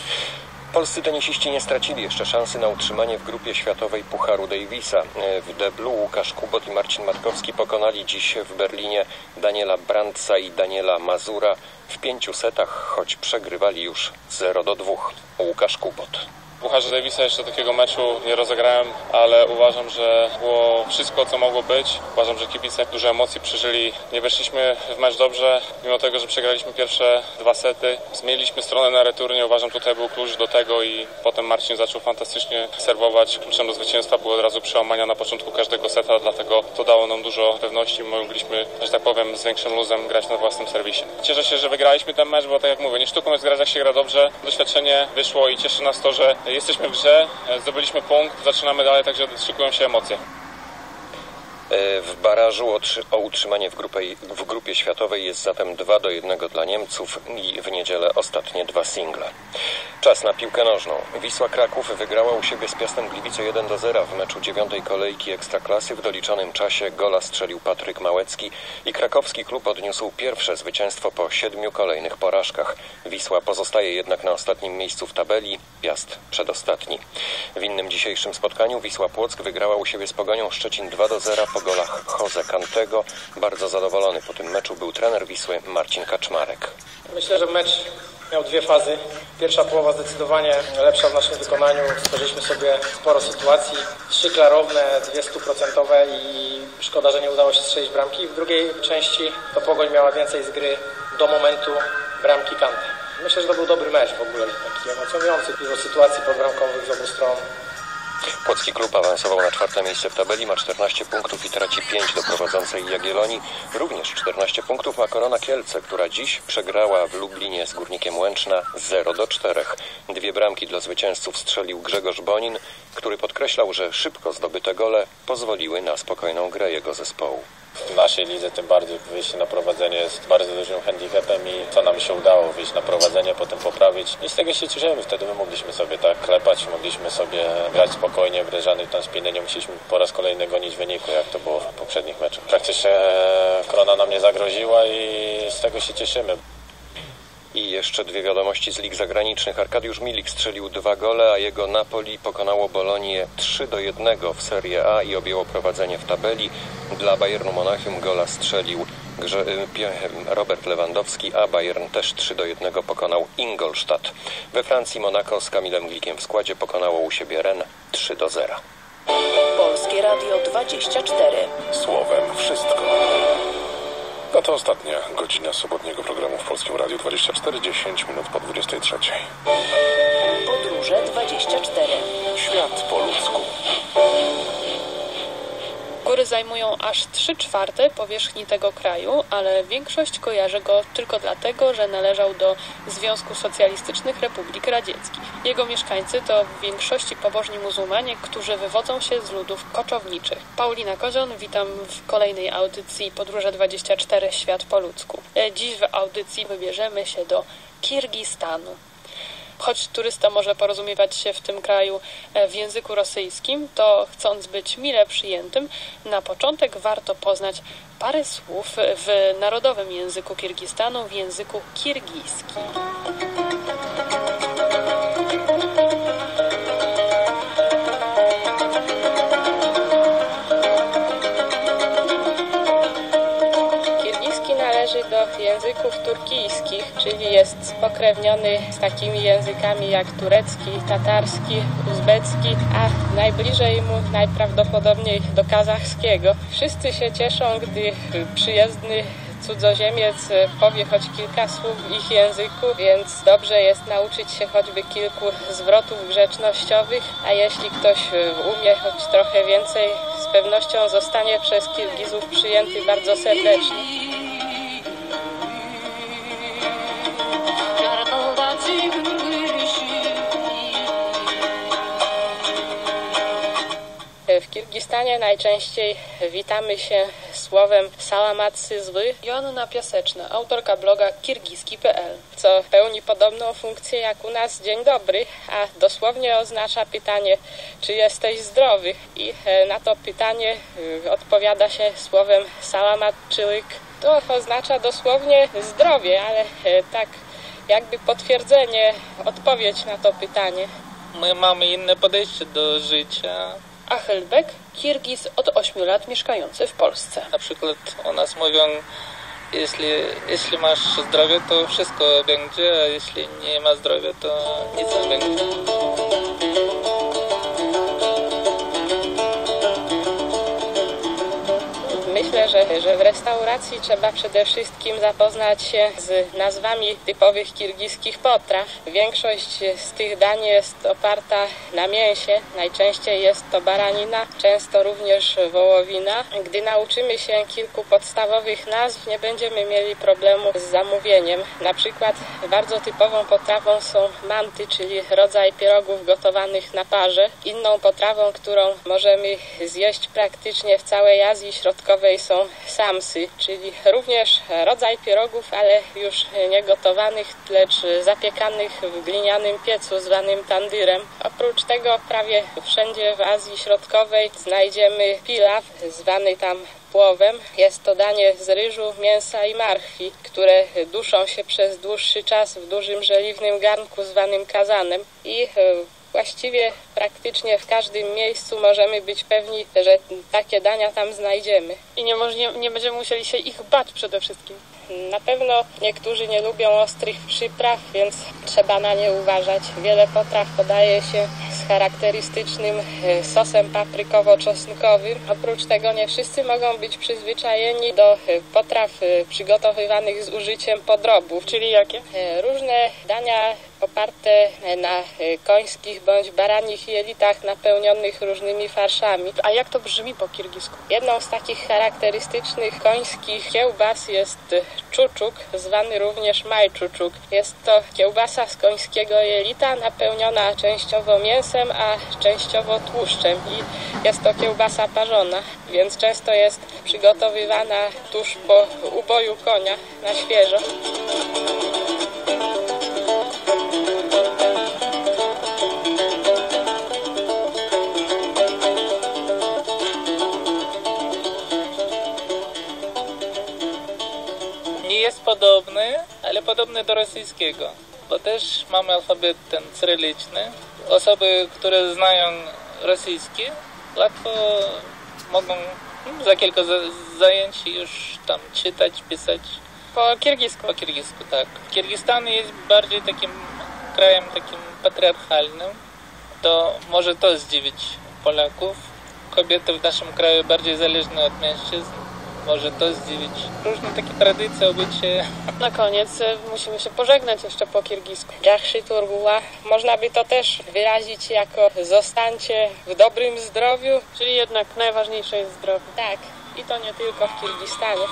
Polscy tenisiści nie stracili jeszcze szansy na utrzymanie w grupie światowej Pucharu Davisa. W deblu Łukasz Kubot i Marcin Matkowski pokonali dziś w Berlinie Daniela Brandtsa i Daniela Mazura w pięciu setach, choć przegrywali już zero do dwóch. Łukasz Kubot. W Pucharze Davisa jeszcze takiego meczu nie rozegrałem, ale uważam, że było wszystko, co mogło być. Uważam, że kibice dużo emocji przeżyli. Nie weszliśmy w mecz dobrze, mimo tego, że przegraliśmy pierwsze dwa sety. Zmieniliśmy stronę na returnie, uważam, tutaj był klucz do tego i potem Marcin zaczął fantastycznie serwować. Kluczem do zwycięstwa było od razu przełamania na początku każdego seta, dlatego to dało nam dużo pewności. Mogliśmy, że tak powiem, z większym luzem grać na własnym serwisie. Cieszę się, że wygraliśmy ten mecz, bo tak jak mówię, nie sztuką jest grać, jak się gra dobrze. Doświadczenie wyszło i cieszy nas to, że jesteśmy w grze, zdobyliśmy punkt, zaczynamy dalej, także szykują się emocje. W barażu o utrzymanie w grupie, w grupie światowej jest zatem dwa do jednego dla Niemców i w niedzielę ostatnie dwa single. Czas na piłkę nożną. Wisła Kraków wygrała u siebie z Piastem Gliwice jeden do zera w meczu dziewiątej kolejki Ekstraklasy. W doliczonym czasie gola strzelił Patryk Małecki i krakowski klub odniósł pierwsze zwycięstwo po siedmiu kolejnych porażkach. Wisła pozostaje jednak na ostatnim miejscu w tabeli, Piast przedostatni. W innym dzisiejszym spotkaniu Wisła Płock wygrała u siebie z Pogonią Szczecin dwa do zera po golach Jose Cantego. Bardzo zadowolony po tym meczu był trener Wisły Marcin Kaczmarek. Myślę, że mecz miał dwie fazy. Pierwsza połowa zdecydowanie lepsza w naszym wykonaniu. Stworzyliśmy sobie sporo sytuacji. Trzy klarowne, dwie stuprocentowe i szkoda, że nie udało się strzelić bramki. W drugiej części to Pogoń miała więcej z gry do momentu bramki Kante. Myślę, że to był dobry mecz w ogóle, taki emocjonujący. Dużo sytuacji podbramkowych z obu stron. Płocki klub awansował na czwarte miejsce w tabeli, ma czternaście punktów i traci pięć do prowadzącej Jagiellonii. Również czternaście punktów ma Korona Kielce, która dziś przegrała w Lublinie z Górnikiem Łęczna zero do czterech. Dwie bramki dla zwycięzców strzelił Grzegorz Bonin, który podkreślał, że szybko zdobyte gole pozwoliły na spokojną grę jego zespołu. W naszej lidze tym bardziej wyjście na prowadzenie jest bardzo dużym handicapem i to nam się udało, wyjść na prowadzenie, potem poprawić i z tego się cieszymy. Wtedy my mogliśmy sobie tak klepać, mogliśmy sobie grać spokojnie, bez żadnych tam spiny, nie musieliśmy po raz kolejny gonić wyniku, jak to było w poprzednich meczach. Praktycznie Korona nam nie zagroziła i z tego się cieszymy. I jeszcze dwie wiadomości z lig zagranicznych. Arkadiusz Milik strzelił dwa gole, a jego Napoli pokonało Bolonię trzy do jednego w Serie A i objęło prowadzenie w tabeli. Dla Bayernu Monachium gola strzelił Grze- Robert Lewandowski, a Bayern też trzy do jednego pokonał Ingolstadt. We Francji Monaco z Kamilem Glikiem w składzie pokonało u siebie Rennes trzy do zera. Polskie Radio dwadzieścia cztery. Słowem wszystko. A to ostatnia godzina sobotniego programu w Polskim Radiu dwadzieścia cztery, dziesięć minut po dwudziestej trzeciej. Podróże dwadzieścia cztery. Świat po ludzku. Góry zajmują aż trzy czwarte powierzchni tego kraju, ale większość kojarzy go tylko dlatego, że należał do Związku Socjalistycznych Republik Radzieckich. Jego mieszkańcy to w większości pobożni muzułmanie, którzy wywodzą się z ludów koczowniczych. Paulina Kozion, witam w kolejnej audycji Podróże dwadzieścia cztery, Świat po ludzku. Dziś w audycji wybierzemy się do Kirgistanu. Choć turysta może porozumiewać się w tym kraju w języku rosyjskim, to chcąc być mile przyjętym, na początek warto poznać parę słów w narodowym języku Kirgistanu, w języku kirgijskim. Do języków turkijskich, czyli jest spokrewniony z takimi językami jak turecki, tatarski, uzbecki, a najbliżej mu najprawdopodobniej do kazachskiego. Wszyscy się cieszą, gdy przyjezdny cudzoziemiec powie choć kilka słów w ich języku, więc dobrze jest nauczyć się choćby kilku zwrotów grzecznościowych, a jeśli ktoś umie choć trochę więcej, z pewnością zostanie przez Kirgizów przyjęty bardzo serdecznie. W Kirgistanie najczęściej witamy się słowem salamat syzwy. Joanna Piaseczna, autorka bloga kirgiski kropka p l, co pełni podobną funkcję jak u nas dzień dobry, a dosłownie oznacza pytanie, czy jesteś zdrowy? I na to pytanie odpowiada się słowem salamat czylik. To oznacza dosłownie zdrowie, ale tak jakby potwierdzenie, odpowiedź na to pytanie. My mamy inne podejście do życia. Achelbek, Kirgiz od ośmiu lat mieszkający w Polsce. Na przykład u nas mówią, jeśli, jeśli masz zdrowie, to wszystko będzie, a jeśli nie ma zdrowia, to nic nie będzie. Myślę, że, że w restauracji trzeba przede wszystkim zapoznać się z nazwami typowych kirgiskich potraw. Większość z tych dań jest oparta na mięsie. Najczęściej jest to baranina, często również wołowina. Gdy nauczymy się kilku podstawowych nazw, nie będziemy mieli problemu z zamówieniem. Na przykład bardzo typową potrawą są manty, czyli rodzaj pierogów gotowanych na parze. Inną potrawą, którą możemy zjeść praktycznie w całej Azji Środkowej, są samsy, czyli również rodzaj pierogów, ale już nie gotowanych, lecz zapiekanych w glinianym piecu zwanym tandyrem. Oprócz tego prawie wszędzie w Azji Środkowej znajdziemy pilaw, zwany tam płowem. Jest to danie z ryżu, mięsa i marchwi, które duszą się przez dłuższy czas w dużym żeliwnym garnku zwanym kazanem i właściwie praktycznie w każdym miejscu możemy być pewni, że takie dania tam znajdziemy. I nie, nie, nie będziemy musieli się ich bać przede wszystkim. Na pewno niektórzy nie lubią ostrych przypraw, więc trzeba na nie uważać. Wiele potraw podaje się z charakterystycznym sosem paprykowo-czosnkowym. Oprócz tego nie wszyscy mogą być przyzwyczajeni do potraw przygotowywanych z użyciem podrobów. Czyli jakie? Różne dania oparte na końskich bądź baranich jelitach napełnionych różnymi farszami. A jak to brzmi po kirgisku? Jedną z takich charakterystycznych końskich kiełbas jest czuczuk, zwany również majczuczuk. Jest to kiełbasa z końskiego jelita napełniona częściowo mięsem, a częściowo tłuszczem i jest to kiełbasa parzona, więc często jest przygotowywana tuż po uboju konia na świeżo. Jest podobny, ale podobny do rosyjskiego, bo też mamy alfabet ten cyryliczny. Osoby, które znają rosyjski, łatwo mogą za kilka zajęć już tam czytać, pisać. Po kirgisku? Po kirgisku, tak. Kirgistan jest bardziej takim krajem takim patriarchalnym. To może to zdziwić Polaków. Kobiety w naszym kraju bardziej zależne od mężczyzn. Może to zdziwić. Różne takie tradycje, obycie. Na koniec musimy się pożegnać jeszcze po kirgisku. Jachszy turguła. Można by to też wyrazić jako zostańcie w dobrym zdrowiu. Czyli jednak najważniejsze jest zdrowie. Tak. I to nie tylko w Kirgistanie.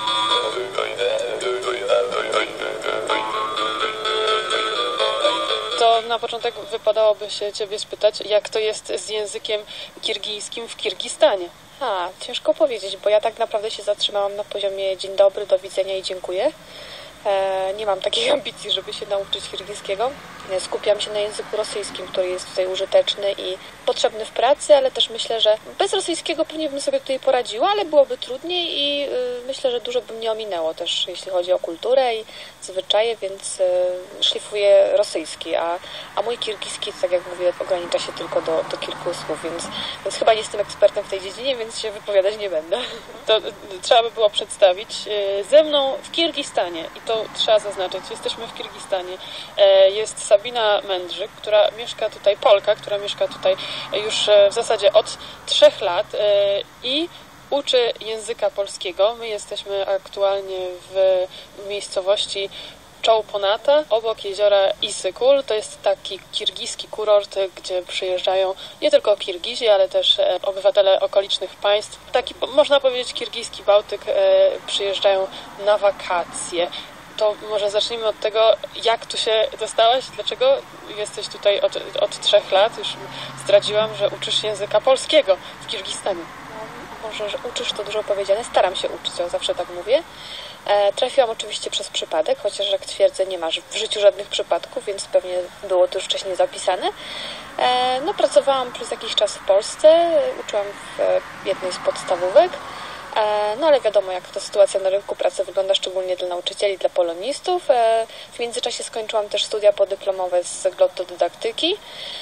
To na początek wypadałoby się Ciebie spytać, jak to jest z językiem kirgijskim w Kirgistanie? A, ciężko powiedzieć, bo ja tak naprawdę się zatrzymałam na poziomie dzień dobry, do widzenia i dziękuję. E, nie mam takich ambicji, żeby się nauczyć kirgiskiego. Skupiam się na języku rosyjskim, który jest tutaj użyteczny i potrzebny w pracy, ale też myślę, że bez rosyjskiego pewnie bym sobie tutaj poradziła, ale byłoby trudniej i y, myślę, że dużo by mnie ominęło też, jeśli chodzi o kulturę i zwyczaje, więc y, szlifuję rosyjski, a, a mój kirgiski, tak jak mówię, ogranicza się tylko do, do kilku słów, więc, więc chyba nie jestem ekspertem w tej dziedzinie, więc się wypowiadać nie będę. To trzeba by było przedstawić y, ze mną w Kirgistanie i to trzeba zaznaczyć, jesteśmy w Kirgistanie. E, jest Sabina Mędrzyk, która mieszka tutaj, Polka, która mieszka tutaj już w zasadzie od trzech lat i uczy języka polskiego. My jesteśmy aktualnie w miejscowości Czołponata, obok jeziora Isykul. To jest taki kirgiski kurort, gdzie przyjeżdżają nie tylko Kirgizi, ale też obywatele okolicznych państw. Taki, można powiedzieć, kirgiski Bałtyk przyjeżdżają na wakacje. To może zacznijmy od tego, jak tu się dostałaś, dlaczego jesteś tutaj od, od trzech lat. Już zdradziłam, że uczysz języka polskiego w Kirgistanie. No, może, że uczysz, to dużo powiedziane. Staram się uczyć, ja zawsze tak mówię. E, trafiłam oczywiście przez przypadek, chociaż jak twierdzę, nie masz w życiu żadnych przypadków, więc pewnie było to już wcześniej zapisane. E, no, pracowałam przez jakiś czas w Polsce, uczyłam w jednej z podstawówek. No ale wiadomo, jak ta sytuacja na rynku pracy wygląda, szczególnie dla nauczycieli, dla polonistów. W międzyczasie skończyłam też studia podyplomowe z glottodydaktyki.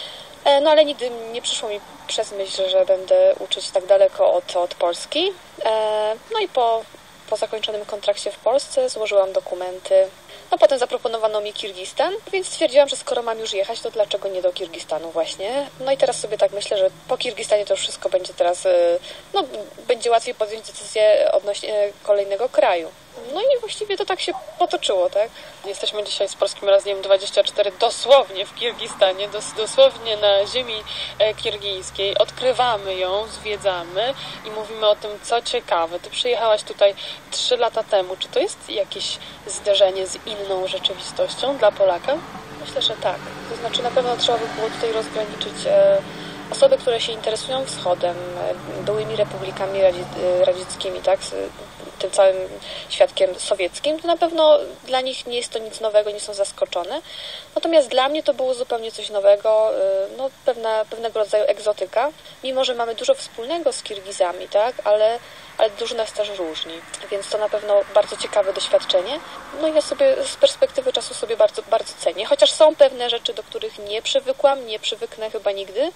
No ale nigdy nie przyszło mi przez myśl, że będę uczyć tak daleko od, od Polski. No i po, po zakończonym kontrakcie w Polsce złożyłam dokumenty. No potem zaproponowano mi Kirgistan, więc stwierdziłam, że skoro mam już jechać, to dlaczego nie do Kirgistanu właśnie. No i teraz sobie tak myślę, że po Kirgistanie to już wszystko będzie teraz, no będzie łatwiej podjąć decyzję odnośnie kolejnego kraju. No i właściwie to tak się potoczyło, tak? Jesteśmy dzisiaj z Polskim Radiem dwadzieścia cztery dosłownie w Kirgistanie, dos, dosłownie na ziemi e, kirgijskiej. Odkrywamy ją, zwiedzamy i mówimy o tym, co ciekawe. Ty przyjechałaś tutaj trzy lata temu. Czy to jest jakieś zderzenie z inną rzeczywistością dla Polaka? Myślę, że tak. To znaczy na pewno trzeba by było tutaj rozgraniczyć e, osoby, które się interesują wschodem, e, byłymi republikami radzi, e, radzieckimi, tak? Tym całym świadkiem sowieckim, to na pewno dla nich nie jest to nic nowego, nie są zaskoczone. Natomiast dla mnie to było zupełnie coś nowego, no, pewna, pewnego rodzaju egzotyka. Mimo że mamy dużo wspólnego z Kirgizami, tak, ale, ale dużo nas też różni. Więc to na pewno bardzo ciekawe doświadczenie. No i ja sobie z perspektywy czasu sobie bardzo, bardzo cenię. Chociaż są pewne rzeczy, do których nie przywykłam, nie przywyknę chyba nigdy,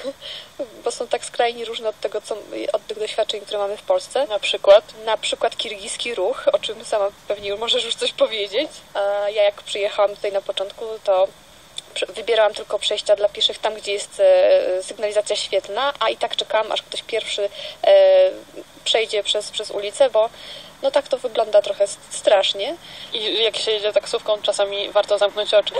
bo są tak skrajnie różne od tego, co, od tych doświadczeń, które mamy w Polsce. Na przykład? Na przykład kirgiski ruch, o czym sama pewnie możesz już coś powiedzieć. A ja jak przyjechałam tutaj na początku, to wybierałam tylko przejścia dla pieszych tam, gdzie jest e, sygnalizacja świetlna, a i tak czekałam, aż ktoś pierwszy e, przejdzie przez, przez ulicę, bo no tak to wygląda trochę strasznie. I jak się jedzie taksówką, czasami warto zamknąć oczy.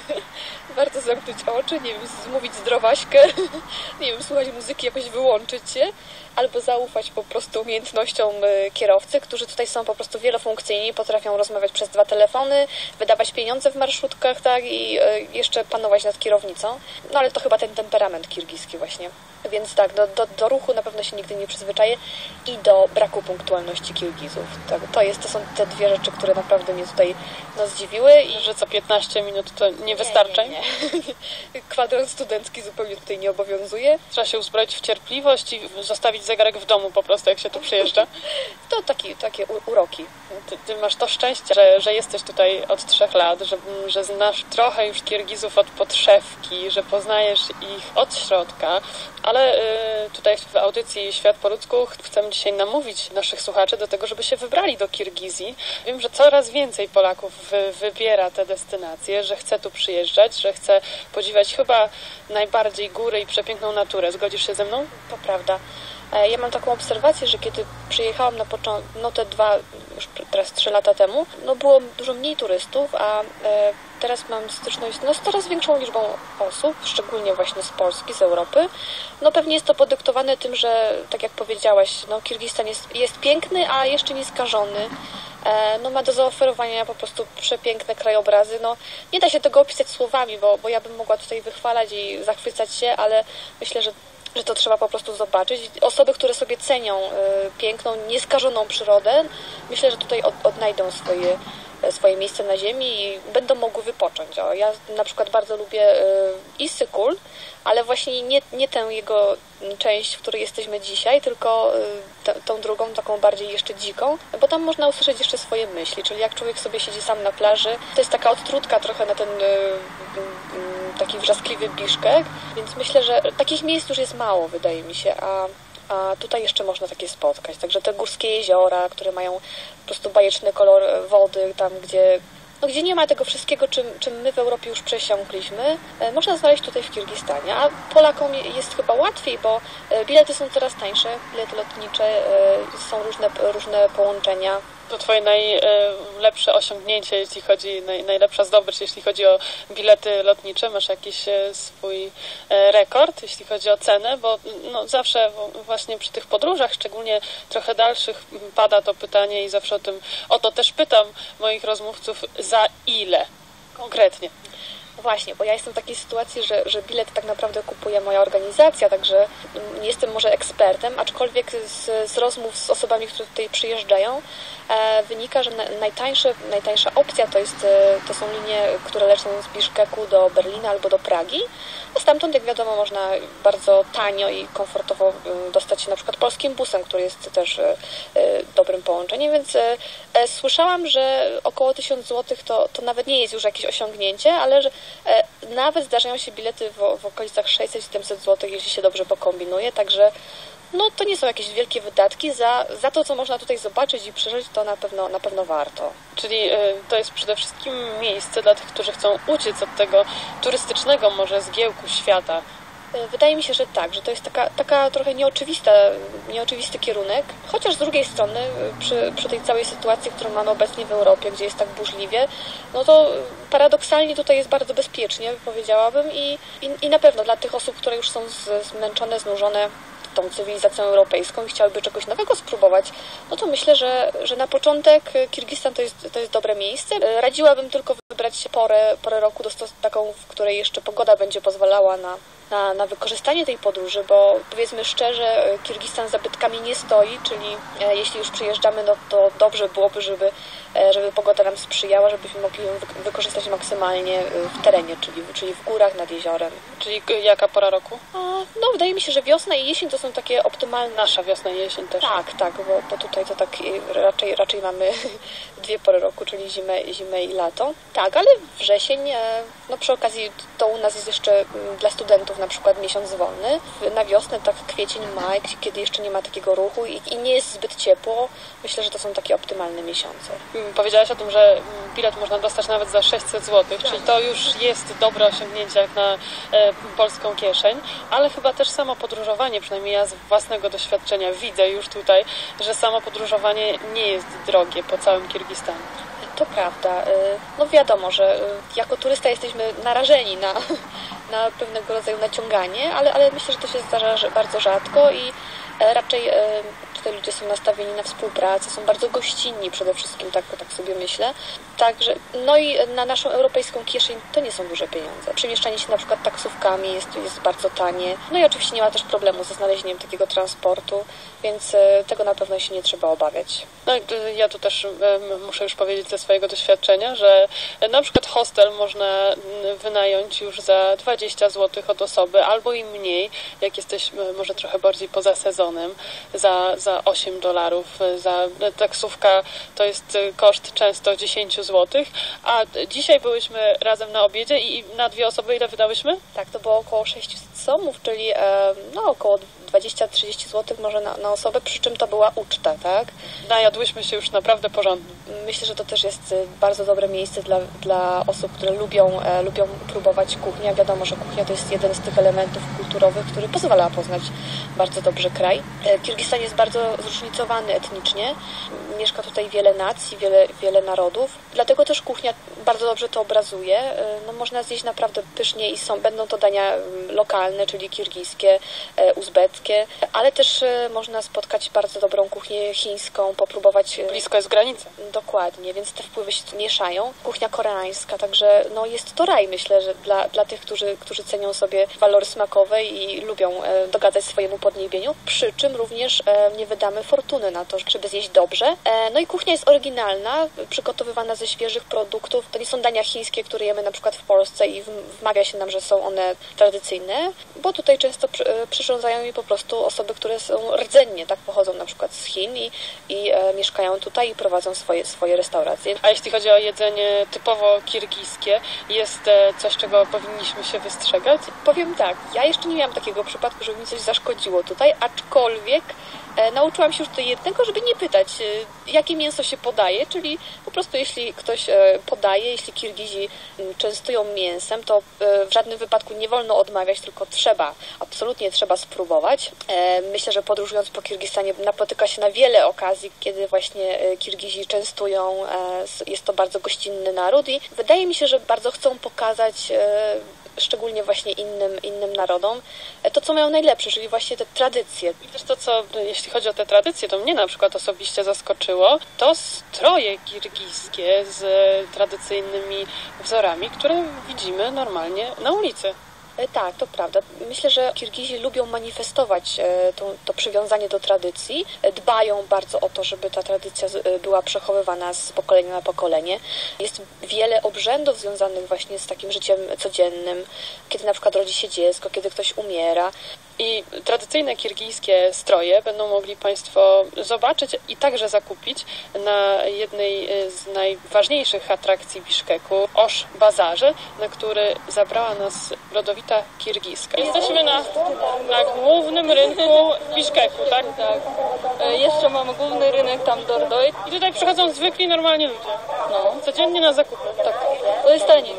Warto zamknąć oczy, nie wiem, zmówić zdrowaśkę, nie wiem, słuchać muzyki, jakoś wyłączyć się, albo zaufać po prostu umiejętnościom kierowcy, którzy tutaj są po prostu wielofunkcyjni, potrafią rozmawiać przez dwa telefony, wydawać pieniądze w marszutkach, tak, i jeszcze panować nad kierownicą. No ale to chyba ten temperament kirgiski właśnie. Więc tak, do, do, do ruchu na pewno się nigdy nie przyzwyczaję i do braku punktualności Kirgizów. Tak, to, jest, to są te dwie rzeczy, które naprawdę mnie tutaj no, zdziwiły. I że co piętnaście minut to nie wystarcza? Nie, nie, nie. Kwadrans studencki zupełnie tutaj nie obowiązuje. Trzeba się uzbroić w cierpliwość i zostawić zegarek w domu po prostu, jak się tu przyjeżdża. To taki, takie uroki. Ty, ty masz to szczęście, że, że jesteś tutaj od trzech lat, że, że znasz trochę już Kirgizów od podszewki, że poznajesz ich od środka, ale y, tutaj w audycji Świat po ludzku chcemy dzisiaj namówić naszych słuchaczy do tego, żeby się wybrali do Kirgizji. Wiem, że coraz więcej Polaków wy, wybiera te destynacje, że chce tu przyjeżdżać, że chce podziwiać chyba najbardziej góry i przepiękną naturę. Zgodzisz się ze mną? To prawda. Ja mam taką obserwację, że kiedy przyjechałam na początku, no te dwa, już teraz trzy lata temu, no było dużo mniej turystów, a e, teraz mam styczność no, z coraz większą liczbą osób, szczególnie właśnie z Polski, z Europy. No pewnie jest to podyktowane tym, że tak jak powiedziałaś, no Kirgistan jest, jest piękny, a jeszcze nie skażony. E, no ma do zaoferowania po prostu przepiękne krajobrazy. No nie da się tego opisać słowami, bo, bo ja bym mogła tutaj wychwalać i zachwycać się, ale myślę, że że to trzeba po prostu zobaczyć. Osoby, które sobie cenią y, piękną, nieskażoną przyrodę, myślę, że tutaj od, odnajdą swoje swoje miejsce na ziemi i będą mogły wypocząć. O, ja na przykład bardzo lubię i Sykul, ale właśnie nie, nie tę jego część, w której jesteśmy dzisiaj, tylko t- tą drugą, taką bardziej jeszcze dziką, bo tam można usłyszeć jeszcze swoje myśli, czyli jak człowiek sobie siedzi sam na plaży, to jest taka odtrutka trochę na ten y, y, taki wrzaskliwy Biszkek, więc myślę, że takich miejsc już jest mało, wydaje mi się, a a tutaj jeszcze można takie spotkać. Także te górskie jeziora, które mają po prostu bajeczny kolor wody, tam gdzie no gdzie nie ma tego wszystkiego, czym, czym my w Europie już przesiąkliśmy, e, można znaleźć tutaj w Kirgistanie. A Polakom jest chyba łatwiej, bo e, bilety są coraz tańsze, bilety lotnicze, e, są różne, różne połączenia. To twoje najlepsze osiągnięcie, jeśli chodzi, naj, najlepsza zdobycz, jeśli chodzi o bilety lotnicze? Masz jakiś swój rekord, jeśli chodzi o cenę? Bo no, zawsze właśnie przy tych podróżach, szczególnie trochę dalszych, pada to pytanie i zawsze o tym, o to też pytam moich rozmówców, za ile konkretnie? Właśnie, bo ja jestem w takiej sytuacji, że, że bilet tak naprawdę kupuje moja organizacja, także nie jestem może ekspertem, aczkolwiek z, z rozmów z osobami, które tutaj przyjeżdżają, e, wynika, że na, najtańsze, najtańsza opcja to, jest, to są linie, które lecą z Biszkeku do Berlina albo do Pragi, a stamtąd, jak wiadomo, można bardzo tanio i komfortowo dostać się na przykład polskim busem, który jest też e, dobrym połączeniem, więc e, e, słyszałam, że około tysiąc złotych to, to nawet nie jest już jakieś osiągnięcie, ale że E, nawet zdarzają się bilety w, w okolicach sześćset do siedemset złotych, jeśli się dobrze pokombinuje, także no, to nie są jakieś wielkie wydatki. Za, za to, co można tutaj zobaczyć i przeżyć, to na pewno, na pewno warto. Czyli y, to jest przede wszystkim miejsce dla tych, którzy chcą uciec od tego turystycznego może zgiełku świata. Wydaje mi się, że tak, że to jest taka, taka trochę nieoczywista, nieoczywisty kierunek, chociaż z drugiej strony przy, przy tej całej sytuacji, którą mamy obecnie w Europie, gdzie jest tak burzliwie, no to paradoksalnie tutaj jest bardzo bezpiecznie, powiedziałabym, i, i, i na pewno dla tych osób, które już są z, zmęczone, znużone tą cywilizacją europejską i chciałyby czegoś nowego spróbować, no to myślę, że, że na początek Kirgistan to jest, to jest dobre miejsce. Radziłabym tylko wybrać się porę, porę roku, taką, w której jeszcze pogoda będzie pozwalała na Na, na wykorzystanie tej podróży, bo powiedzmy szczerze, Kirgistan zabytkami nie stoi, czyli e, jeśli już przyjeżdżamy, no to dobrze byłoby, żeby, e, żeby pogoda nam sprzyjała, żebyśmy mogli ją wy wykorzystać maksymalnie w terenie, czyli, czyli w górach, nad jeziorem. Czyli jaka pora roku? A, no wydaje mi się, że wiosna i jesień to są takie optymalne. Nasza wiosna i jesień też. Tak, tak, bo, bo tutaj to tak raczej, raczej mamy dwie pory roku, czyli zimę, zimę i lato. Tak, ale wrzesień, e, no przy okazji to u nas jest jeszcze dla studentów na przykład miesiąc wolny. Na wiosnę, tak kwiecień, maj, kiedy jeszcze nie ma takiego ruchu i, i nie jest zbyt ciepło. Myślę, że to są takie optymalne miesiące. Powiedziałaś o tym, że bilet można dostać nawet za sześćset złotych, tak. Czyli to już jest dobre osiągnięcie jak na e, polską kieszeń, ale chyba też samo podróżowanie, przynajmniej ja z własnego doświadczenia widzę już tutaj, że samo podróżowanie nie jest drogie po całym Kirgistanie. To prawda. No wiadomo, że jako turysta jesteśmy narażeni na, na pewnego rodzaju naciąganie, ale, ale myślę, że to się zdarza bardzo rzadko i raczej tutaj ludzie są nastawieni na współpracę, są bardzo gościnni przede wszystkim, tak, tak sobie myślę. Także, no i na naszą europejską kieszeń to nie są duże pieniądze. Przemieszczanie się na przykład taksówkami jest, jest bardzo tanie. No i oczywiście nie ma też problemu ze znalezieniem takiego transportu, więc tego na pewno się nie trzeba obawiać. No i ja tu też muszę już powiedzieć ze swojego doświadczenia, że na przykład hostel można wynająć już za dwadzieścia złotych od osoby, albo i mniej, jak jesteś może trochę bardziej poza sezonem, za, za osiem dolarów. Za taksówka to jest koszt często dziesięć złotych, a dzisiaj byłyśmy razem na obiedzie i na dwie osoby ile wydałyśmy? Tak, to było około sześćset somów, czyli no około dwadzieścia do trzydziestu złotych może na, na osobę, przy czym to była uczta, tak? Najadłyśmy się już naprawdę porządnie. Myślę, że to też jest bardzo dobre miejsce dla, dla osób, które lubią, e, lubią próbować kuchnię. Wiadomo, że kuchnia to jest jeden z tych elementów kulturowych, który pozwala poznać bardzo dobrze kraj. E, Kirgistan jest bardzo zróżnicowany etnicznie. Mieszka tutaj wiele nacji, wiele, wiele narodów. Dlatego też kuchnia bardzo dobrze to obrazuje. E, no, można zjeść naprawdę pysznie i są, będą to dania lokalne, lokalne, czyli kirgijskie, uzbeckie, ale też można spotkać bardzo dobrą kuchnię chińską, popróbować... Blisko jest granica. Dokładnie, więc te wpływy się mieszają. Kuchnia koreańska, także no, jest to raj, myślę, że dla, dla tych, którzy, którzy cenią sobie walory smakowe i lubią e, dogadzać swojemu podniebieniu, przy czym również e, nie wydamy fortuny na to, żeby zjeść dobrze. E, no i kuchnia jest oryginalna, przygotowywana ze świeżych produktów. To nie są dania chińskie, które jemy na przykład w Polsce i wmawia się nam, że są one tradycyjne, bo tutaj często przy, e, przyrządzają je po prostu osoby, które są rdzennie, tak, pochodzą na przykład z Chin i, i e, mieszkają tutaj i prowadzą swoje, swoje restauracje. A jeśli chodzi o jedzenie typowo kirgijskie, jest coś, czego powinniśmy się wystrzegać? Powiem tak, ja jeszcze nie miałam takiego przypadku, żeby mi coś zaszkodziło tutaj, aczkolwiek e, nauczyłam się już tutaj jednego, żeby nie pytać, e, jakie mięso się podaje, czyli po prostu jeśli ktoś e, podaje, jeśli Kirgizi m, częstują mięsem, to e, w żadnym wypadku nie wolno odmawiać, tylko trzeba, absolutnie trzeba spróbować. E, myślę, że podróżując po Kirgistanie napotyka się na wiele okazji, kiedy właśnie e, Kirgizi częstują, e, jest to bardzo gościnny naród i wydaje mi się, że bardzo chcą pokazać e, szczególnie właśnie innym, innym narodom, to co mają najlepsze, czyli właśnie te tradycje. I też to, co jeśli chodzi o te tradycje, to mnie na przykład osobiście zaskoczyło, to stroje kirgijskie z tradycyjnymi wzorami, które widzimy normalnie na ulicy. Tak, to prawda. Myślę, że Kirgizi lubią manifestować to, to przywiązanie do tradycji. Dbają bardzo o to, żeby ta tradycja była przechowywana z pokolenia na pokolenie. Jest wiele obrzędów związanych właśnie z takim życiem codziennym, kiedy na przykład rodzi się dziecko, kiedy ktoś umiera. I tradycyjne kirgijskie stroje będą mogli Państwo zobaczyć i także zakupić na jednej z najważniejszych atrakcji Biszkeku, Osh Bazarze, na który zabrała nas rodowita kirgijska. Jesteśmy na, na głównym rynku w Biszkeku, tak? Tak. Jeszcze mamy główny rynek tam Dordoy. I tutaj przychodzą zwykli, normalni ludzie. No. Codziennie na zakupy. Tak. To jest taniej.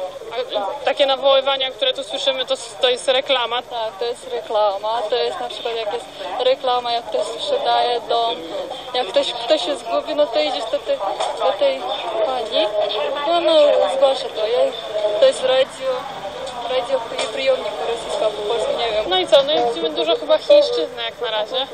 A takie nawoływania, które tu słyszymy, to, to jest reklama? Tak, to jest reklama. To jest na przykład jak jest reklama, jak ktoś sprzedaje dom, jak ktoś, ktoś się zgubi, no to idziesz do tej, do tej pani, no no zgłoszę to, ja, to jest radio, radio przyjemnik rosyjska, po polsku nie wiem. No i co, no i widzimy dużo chyba chińszczyzny jak na razie.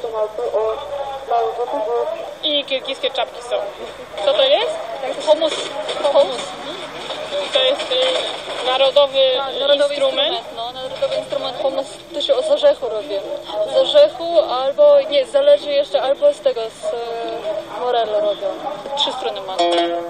I kirgijskie czapki są. Co to jest? Hummus. Hummus. To jest y, narodowy, A, narodowy instrument. instrument. No, narodowy instrument hummus to się z orzechu robi. Z orzechu albo, nie, zależy jeszcze, albo z tego, z e, morelu robią. Trzy strony ma.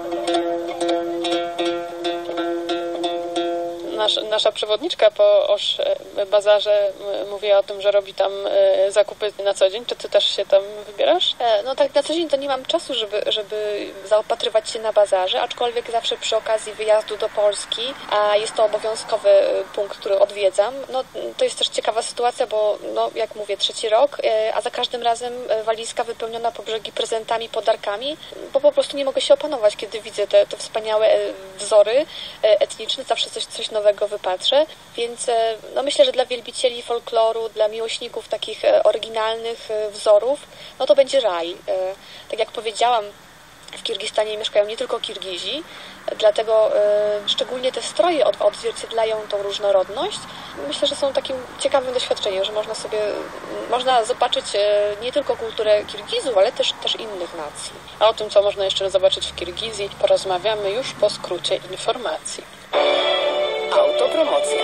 Nasz, nasza przewodniczka po Osh Bazarze mówiła o tym, że robi tam zakupy na co dzień. Czy ty też się tam wybierasz? No tak, na co dzień to nie mam czasu, żeby, żeby zaopatrywać się na bazarze, aczkolwiek zawsze przy okazji wyjazdu do Polski, a jest to obowiązkowy punkt, który odwiedzam. No to jest też ciekawa sytuacja, bo no, jak mówię, trzeci rok, a za każdym razem walizka wypełniona po brzegi prezentami, podarkami, bo po prostu nie mogę się opanować, kiedy widzę te, te wspaniałe wzory etniczne, zawsze coś, coś nowego wypatrzę, więc no myślę, że dla wielbicieli folkloru, dla miłośników takich oryginalnych wzorów, no to będzie raj. Tak jak powiedziałam, w Kirgistanie mieszkają nie tylko Kirgizi, dlatego y, szczególnie te stroje od, odzwierciedlają tą różnorodność. Myślę, że są takim ciekawym doświadczeniem, że można sobie, można zobaczyć y, nie tylko kulturę Kirgizów, ale też, też innych nacji. A o tym, co można jeszcze zobaczyć w Kirgizji, porozmawiamy już po skrócie informacji. Autopromocja.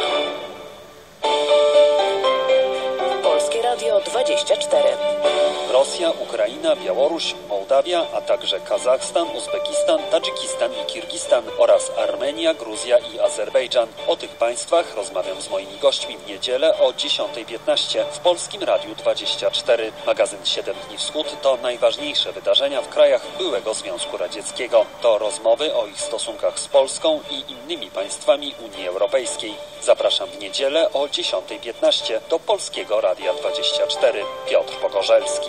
Polskie Radio dwadzieścia cztery. Rosja, Ukraina, Białoruś, Mołdawia, a także Kazachstan, Uzbekistan, Tadżykistan i Kirgistan oraz Armenia, Gruzja i Azerbejdżan. O tych państwach rozmawiam z moimi gośćmi w niedzielę o dziesiątej piętnaście w Polskim Radiu dwadzieścia cztery. Magazyn siedem dni Wschód to najważniejsze wydarzenia w krajach byłego Związku Radzieckiego. To rozmowy o ich stosunkach z Polską i innymi państwami Unii Europejskiej. Zapraszam w niedzielę o dziesiątej piętnaście do Polskiego Radia dwadzieścia cztery. Piotr Pogorzelski.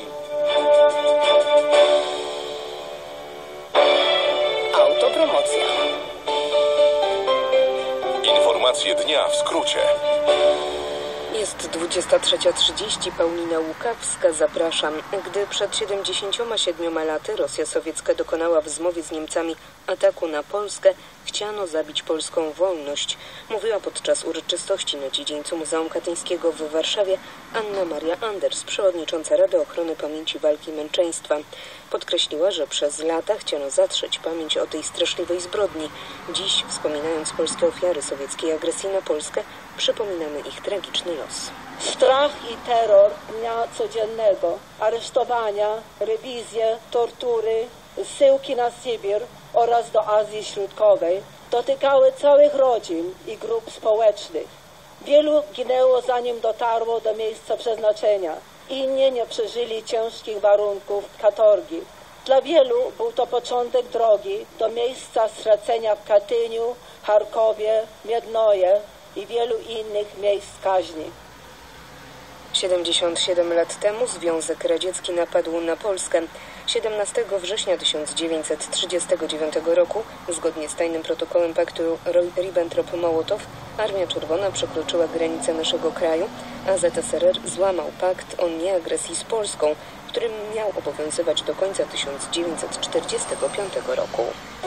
Autopromocja. Informacje dnia w skrócie. Jest dwudziesta trzecia trzydzieści, Paulina Łukawska, zapraszam. Gdy przed siedemdziesięcioma siedmioma laty Rosja sowiecka dokonała w zmowie z Niemcami ataku na Polskę, chciano zabić polską wolność. Mówiła podczas uroczystości na dziedzińcu Muzeum Katyńskiego w Warszawie Anna Maria Anders, przewodnicząca Rady Ochrony Pamięci Walki i Męczeństwa. Podkreśliła, że przez lata chciano zatrzeć pamięć o tej straszliwej zbrodni. Dziś, wspominając polskie ofiary sowieckiej agresji na Polskę, przypominamy ich tragiczny los. Strach i terror dnia codziennego, aresztowania, rewizje, tortury, zsyłki na Sybir oraz do Azji Środkowej dotykały całych rodzin i grup społecznych. Wielu ginęło, zanim dotarło do miejsca przeznaczenia. Inni nie przeżyli ciężkich warunków katorgi. Dla wielu był to początek drogi do miejsca stracenia w Katyniu, Charkowie, Miednoje i wielu innych miejsc kaźni. siedemdziesiąt siedem lat temu Związek Radziecki napadł na Polskę. siedemnastego września tysiąc dziewięćset trzydziestego dziewiątego roku, zgodnie z tajnym protokołem paktu Ribbentrop-Mołotow, Armia Czerwona przekroczyła granice naszego kraju, a Z S R R złamał pakt o nieagresji z Polską, który miał obowiązywać do końca tysiąc dziewięćset czterdziestego piątego roku.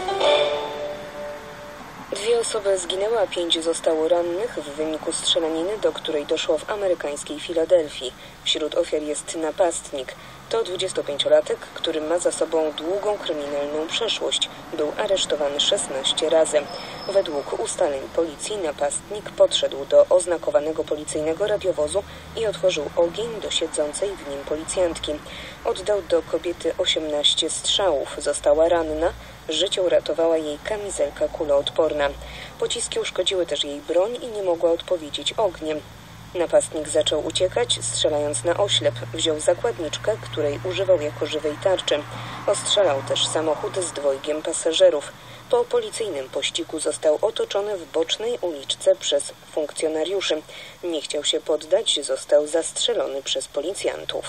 Dwie osoby zginęły, a pięć zostało rannych w wyniku strzelaniny, do której doszło w amerykańskiej Filadelfii. Wśród ofiar jest napastnik. To dwudziestopięciolatek, który ma za sobą długą kryminalną przeszłość. Był aresztowany szesnaście razy. Według ustaleń policji napastnik podszedł do oznakowanego policyjnego radiowozu i otworzył ogień do siedzącej w nim policjantki. Oddał do kobiety osiemnaście strzałów. Została ranna. Życie uratowała jej kamizelka kuloodporna. Pociski uszkodziły też jej broń i nie mogła odpowiedzieć ogniem. Napastnik zaczął uciekać, strzelając na oślep. Wziął zakładniczkę, której używał jako żywej tarczy. Ostrzelał też samochód z dwojgiem pasażerów. Po policyjnym pościgu został otoczony w bocznej uliczce przez funkcjonariuszy. Nie chciał się poddać, został zastrzelony przez policjantów.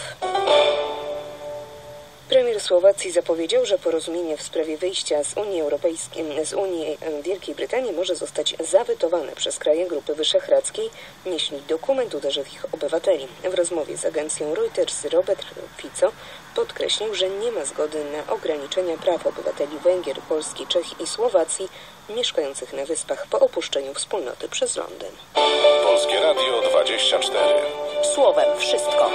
Premier Słowacji zapowiedział, że porozumienie w sprawie wyjścia z Unii Europejskiej, z Unii Wielkiej Brytanii może zostać zawetowane przez kraje Grupy Wyszehradzkiej, jeśli dokument uderzy w ich obywateli. W rozmowie z agencją Reuters Robert Fico podkreślił, że nie ma zgody na ograniczenia praw obywateli Węgier, Polski, Czech i Słowacji mieszkających na wyspach po opuszczeniu wspólnoty przez Londyn. Polskie Radio dwadzieścia cztery. Słowem wszystko.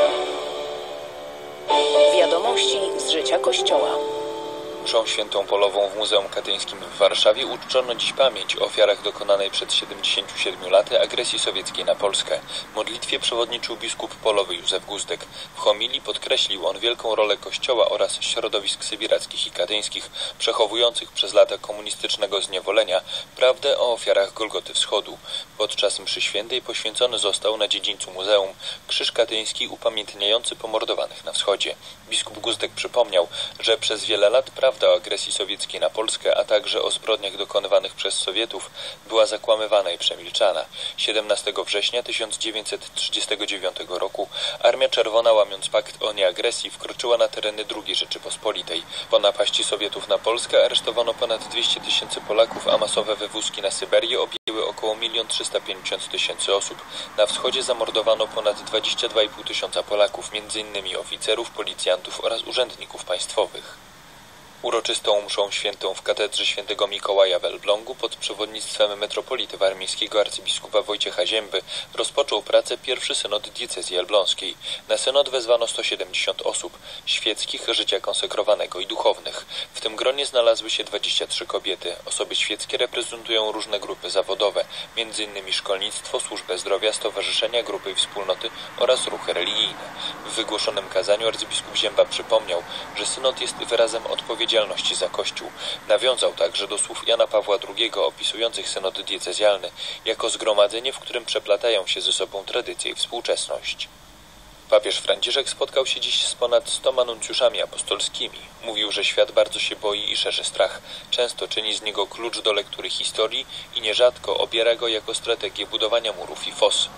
Wiadomości z życia Kościoła. Mszą świętą polową w Muzeum Katyńskim w Warszawie uczczono dziś pamięć o ofiarach dokonanej przed siedemdziesięciu siedmiu laty agresji sowieckiej na Polskę. Modlitwie przewodniczył biskup polowy Józef Guzdek. W homilii podkreślił on wielką rolę Kościoła oraz środowisk sybirackich i katyńskich, przechowujących przez lata komunistycznego zniewolenia prawdę o ofiarach Golgoty Wschodu. Podczas mszy świętej poświęcony został na dziedzińcu muzeum krzyż katyński upamiętniający pomordowanych na wschodzie. Biskup Guzdek przypomniał, że przez wiele lat prawda o agresji sowieckiej na Polskę, a także o zbrodniach dokonywanych przez Sowietów była zakłamywana i przemilczana. siedemnastego września tysiąc dziewięćset trzydziestego dziewiątego roku Armia Czerwona, łamiąc pakt o nieagresji, wkroczyła na tereny drugiej Rzeczypospolitej. Po napaści Sowietów na Polskę aresztowano ponad dwieście tysięcy Polaków, a masowe wywózki na Syberię objęły około milion trzysta pięćdziesiąt tysięcy osób. Na wschodzie zamordowano ponad dwadzieścia dwa i pół tysiąca Polaków, między innymi oficerów, policjantów oraz urzędników państwowych. Uroczystą mszą świętą w katedrze świętego Mikołaja w Elblągu pod przewodnictwem metropolity warmińskiego arcybiskupa Wojciecha Zięby rozpoczął pracę pierwszy synod diecezji elbląskiej. Na synod wezwano sto siedemdziesiąt osób, świeckich, życia konsekrowanego i duchownych. W tym gronie znalazły się dwadzieścia trzy kobiety. Osoby świeckie reprezentują różne grupy zawodowe, między innymi szkolnictwo, służbę zdrowia, stowarzyszenia, grupy i wspólnoty oraz ruchy religijne. W wygłoszonym kazaniu arcybiskup Zięba przypomniał, że synod jest wyrazem odpowiedzialności za Kościół. Nawiązał także do słów Jana Pawła drugiego opisujących synod diecezjalny jako zgromadzenie, w którym przeplatają się ze sobą tradycje i współczesność. Papież Franciszek spotkał się dziś z ponad stoma nuncjuszami apostolskimi. Mówił, że świat bardzo się boi i szerzy strach. Często czyni z niego klucz do lektury historii i nierzadko obiera go jako strategię budowania murów i fos.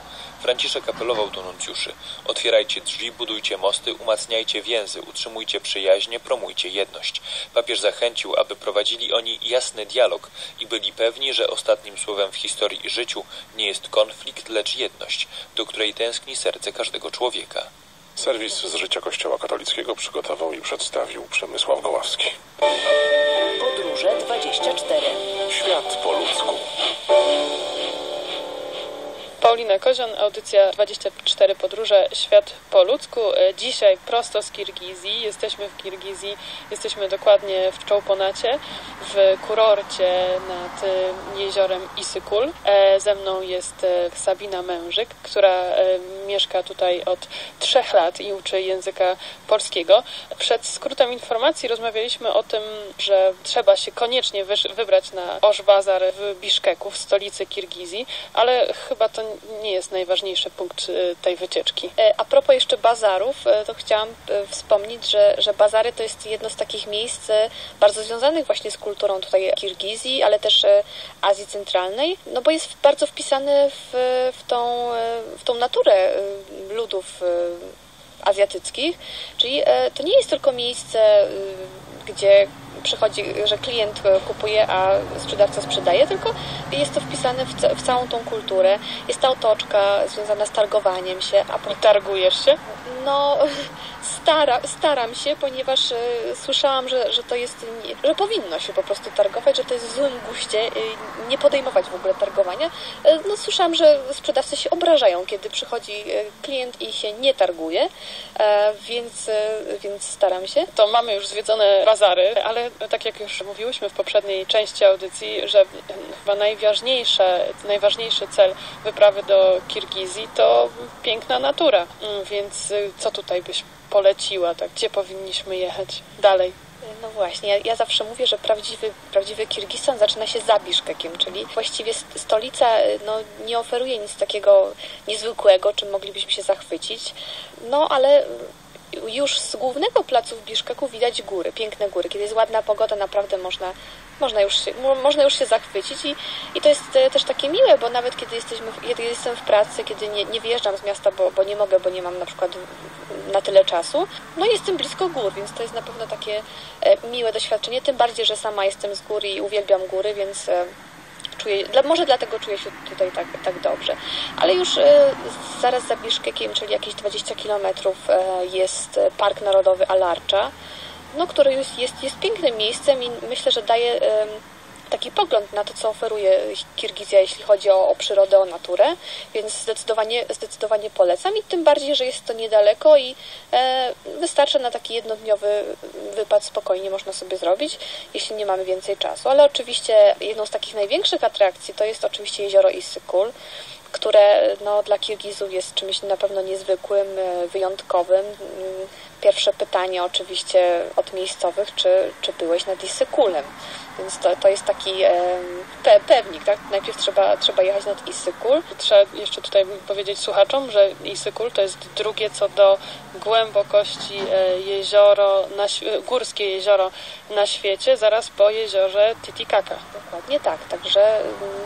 Franciszek apelował do nuncjuszy: otwierajcie drzwi, budujcie mosty, umacniajcie więzy, utrzymujcie przyjaźnie, promujcie jedność. Papież zachęcił, aby prowadzili oni jasny dialog i byli pewni, że ostatnim słowem w historii i życiu nie jest konflikt, lecz jedność, do której tęskni serce każdego człowieka. Serwis z życia Kościoła katolickiego przygotował i przedstawił Przemysław Goławski. Podróże dwadzieścia cztery. Świat po ludzku. Paulina Kozian, audycja dwadzieścia cztery Podróże Świat po ludzku. Dzisiaj prosto z Kirgizji. Jesteśmy w Kirgizji, jesteśmy dokładnie w Czołponacie, w kurorcie nad jeziorem Isykul. Ze mną jest Sabina Mężyk, która mieszka tutaj od trzech lat i uczy języka polskiego. Przed skrótem informacji rozmawialiśmy o tym, że trzeba się koniecznie wybrać na Osh Bazar w Biszkeku, w stolicy Kirgizji, ale chyba to nie jest najważniejszy punkt tej wycieczki. A propos jeszcze bazarów, to chciałam wspomnieć, że, że bazary to jest jedno z takich miejsc bardzo związanych właśnie z kulturą tutaj Kirgizji, ale też Azji Centralnej, no bo jest bardzo wpisany w, w, tą, w tą naturę ludów azjatyckich, czyli to nie jest tylko miejsce, gdzie przychodzi, że klient kupuje, a sprzedawca sprzedaje, tylko jest to wpisane w, ca w całą tą kulturę. Jest ta otoczka związana z targowaniem się. A I targujesz się? No, stara, staram się, ponieważ y, słyszałam, że, że to jest, nie, że powinno się po prostu targować, że to jest w złym guście, y, nie podejmować w ogóle targowania. Y, no, słyszałam, że sprzedawcy się obrażają, kiedy przychodzi y, klient i się nie targuje, y, więc, y, więc staram się. To mamy już zwiedzone bazary, ale tak jak już mówiłyśmy w poprzedniej części audycji, że chyba najważniejsze, najważniejszy cel wyprawy do Kirgizji to piękna natura, więc co tutaj byś poleciła, tak? Gdzie powinniśmy jechać dalej? No właśnie, ja, ja zawsze mówię, że prawdziwy, prawdziwy Kirgistan zaczyna się za Biszkekiem, czyli właściwie stolica no, nie oferuje nic takiego niezwykłego, czym moglibyśmy się zachwycić, no ale już z głównego placu w Biszkeku widać góry, piękne góry. Kiedy jest ładna pogoda, naprawdę można, można, już, się, można już się zachwycić i, i to jest też takie miłe, bo nawet kiedy, jesteśmy, kiedy jestem w pracy, kiedy nie, nie wyjeżdżam z miasta, bo, bo nie mogę, bo nie mam na przykład na tyle czasu, no jestem blisko gór, więc to jest na pewno takie e, miłe doświadczenie, tym bardziej, że sama jestem z góry i uwielbiam góry, więc e, czuję, dla, może dlatego czuję się tutaj tak, tak dobrze. Ale już e, zaraz za Biszkekiem, czyli jakieś dwadzieścia kilometrów, e, jest Park Narodowy Alarcza, no, który jest, jest, jest pięknym miejscem i myślę, że daje e, taki pogląd na to, co oferuje Kirgizja, jeśli chodzi o, o przyrodę, o naturę, więc zdecydowanie, zdecydowanie polecam i tym bardziej, że jest to niedaleko i e, wystarczy na taki jednodniowy wypad, spokojnie można sobie zrobić, jeśli nie mamy więcej czasu. Ale oczywiście jedną z takich największych atrakcji to jest oczywiście jezioro Isykul, które no, dla Kirgizów jest czymś na pewno niezwykłym, wyjątkowym. Pierwsze pytanie oczywiście od miejscowych, czy, czy byłeś nad Isykulem. Więc to, to jest taki e, pe, pewnik, tak? Najpierw trzeba, trzeba jechać nad Isykul. Trzeba jeszcze tutaj powiedzieć słuchaczom, że Isykul to jest drugie co do głębokości e, jezioro, na, górskie jezioro na świecie, zaraz po jeziorze Titicaca. Dokładnie tak, także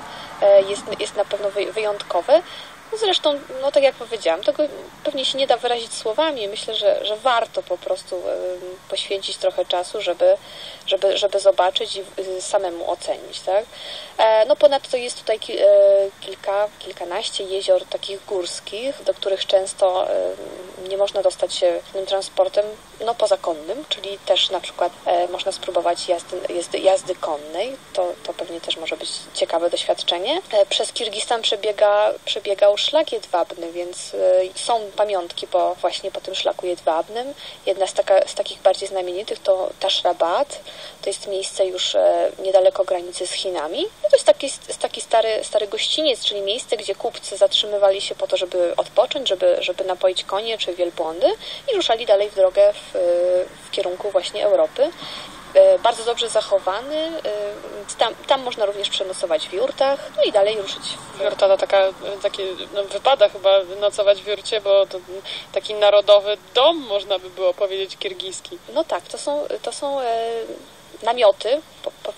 e, jest, jest na pewno wyjątkowe. No zresztą, no tak jak powiedziałam, tego pewnie się nie da wyrazić słowami. Myślę, że, że warto po prostu y, poświęcić trochę czasu, żeby, żeby, żeby zobaczyć i y, samemu ocenić, tak? E, no ponadto jest tutaj ki, y, kilka, kilkanaście jezior takich górskich, do których często y, nie można dostać się tym transportem no pozakonnym, czyli też na przykład e, można spróbować jazdy, jazdy, jazdy konnej. To, to pewnie też może być ciekawe doświadczenie. E, przez Kirgistan przebiega, przebiegał szlak jedwabny, więc y, są pamiątki po, właśnie po tym szlaku jedwabnym. Jedna z, taka, z takich bardziej znamienitych to Tashrabat. To jest miejsce już e, niedaleko granicy z Chinami. No to jest taki, taki stary, stary gościniec, czyli miejsce, gdzie kupcy zatrzymywali się po to, żeby odpocząć, żeby, żeby napoić konie czy wielbłądy i ruszali dalej w drogę w, w kierunku właśnie Europy. Bardzo dobrze zachowany. Tam, tam można również przenocować w jurtach, no i dalej ruszyć. Jurta to taka, takie, no wypada chyba nocować w jurcie, bo to taki narodowy dom, można by było powiedzieć, kirgiski. No tak, to są, to są e, namioty, po, po,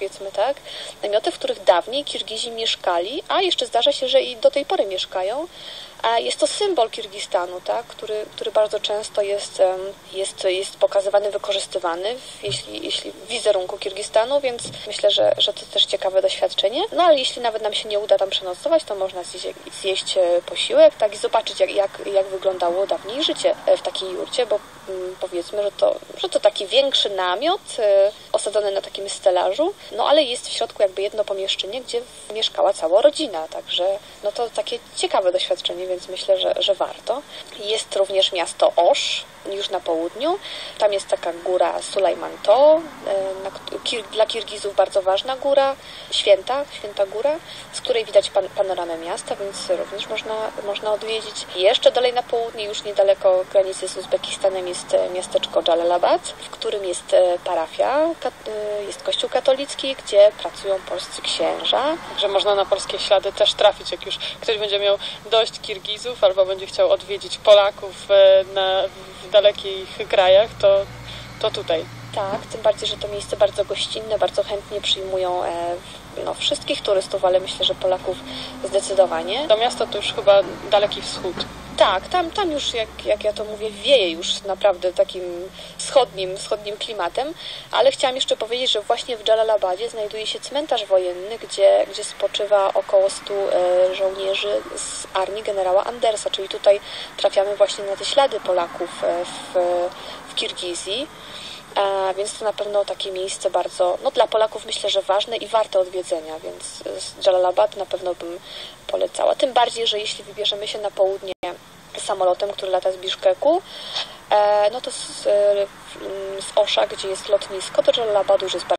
powiedzmy tak, namioty, w których dawniej Kirgizi mieszkali, a jeszcze zdarza się, że i do tej pory mieszkają. A jest to symbol Kirgistanu, tak, który, który bardzo często jest, jest, jest pokazywany, wykorzystywany, w, jeśli, jeśli w wizerunku Kirgistanu, więc myślę, że, że to też ciekawe doświadczenie. No ale jeśli nawet nam się nie uda tam przenocować, to można zjeść, zjeść posiłek, tak, i zobaczyć, jak, jak, jak wyglądało dawniej życie w takiej jurcie, bo mm, powiedzmy, że to, że to taki większy namiot e, osadzony na takim stelażu, no ale jest w środku jakby jedno pomieszczenie, gdzie mieszkała cała rodzina, także no to takie ciekawe doświadczenie, więc myślę, że, że warto. Jest również miasto Osz, już na południu. Tam jest taka góra Sulejman-To, na, kir, dla Kirgizów bardzo ważna góra, święta, święta góra, z której widać pan, panoramę miasta, więc również można, można odwiedzić. I jeszcze dalej na południe, już niedaleko granicy z Uzbekistanem, jest miasteczko Jalalabad, w którym jest parafia, jest kościół katolicki, gdzie pracują polscy księża. Także można na polskie ślady też trafić, jak już ktoś będzie miał dość Kirgizów albo będzie chciał odwiedzić Polaków na, w dalekich krajach, to, to tutaj. Tak, tym bardziej, że to miejsce bardzo gościnne, bardzo chętnie przyjmują e, no, wszystkich turystów, ale myślę, że Polaków zdecydowanie. To miasto to już chyba Daleki Wschód. Tak, tam, tam już, jak, jak ja to mówię, wieje już naprawdę takim wschodnim, wschodnim klimatem, ale chciałam jeszcze powiedzieć, że właśnie w Jalalabadzie znajduje się cmentarz wojenny, gdzie, gdzie spoczywa około stu e, żołnierzy z armii generała Andersa, czyli tutaj trafiamy właśnie na te ślady Polaków w, w Kirgizji. A więc to na pewno takie miejsce bardzo, no dla Polaków myślę, że ważne i warte odwiedzenia, więc Jalalabad na pewno bym polecała. Tym bardziej, że jeśli wybierzemy się na południe samolotem, który lata z Biszkeku, no to z, z Osza, gdzie jest lotnisko, do Jalalabadu już jest bardzo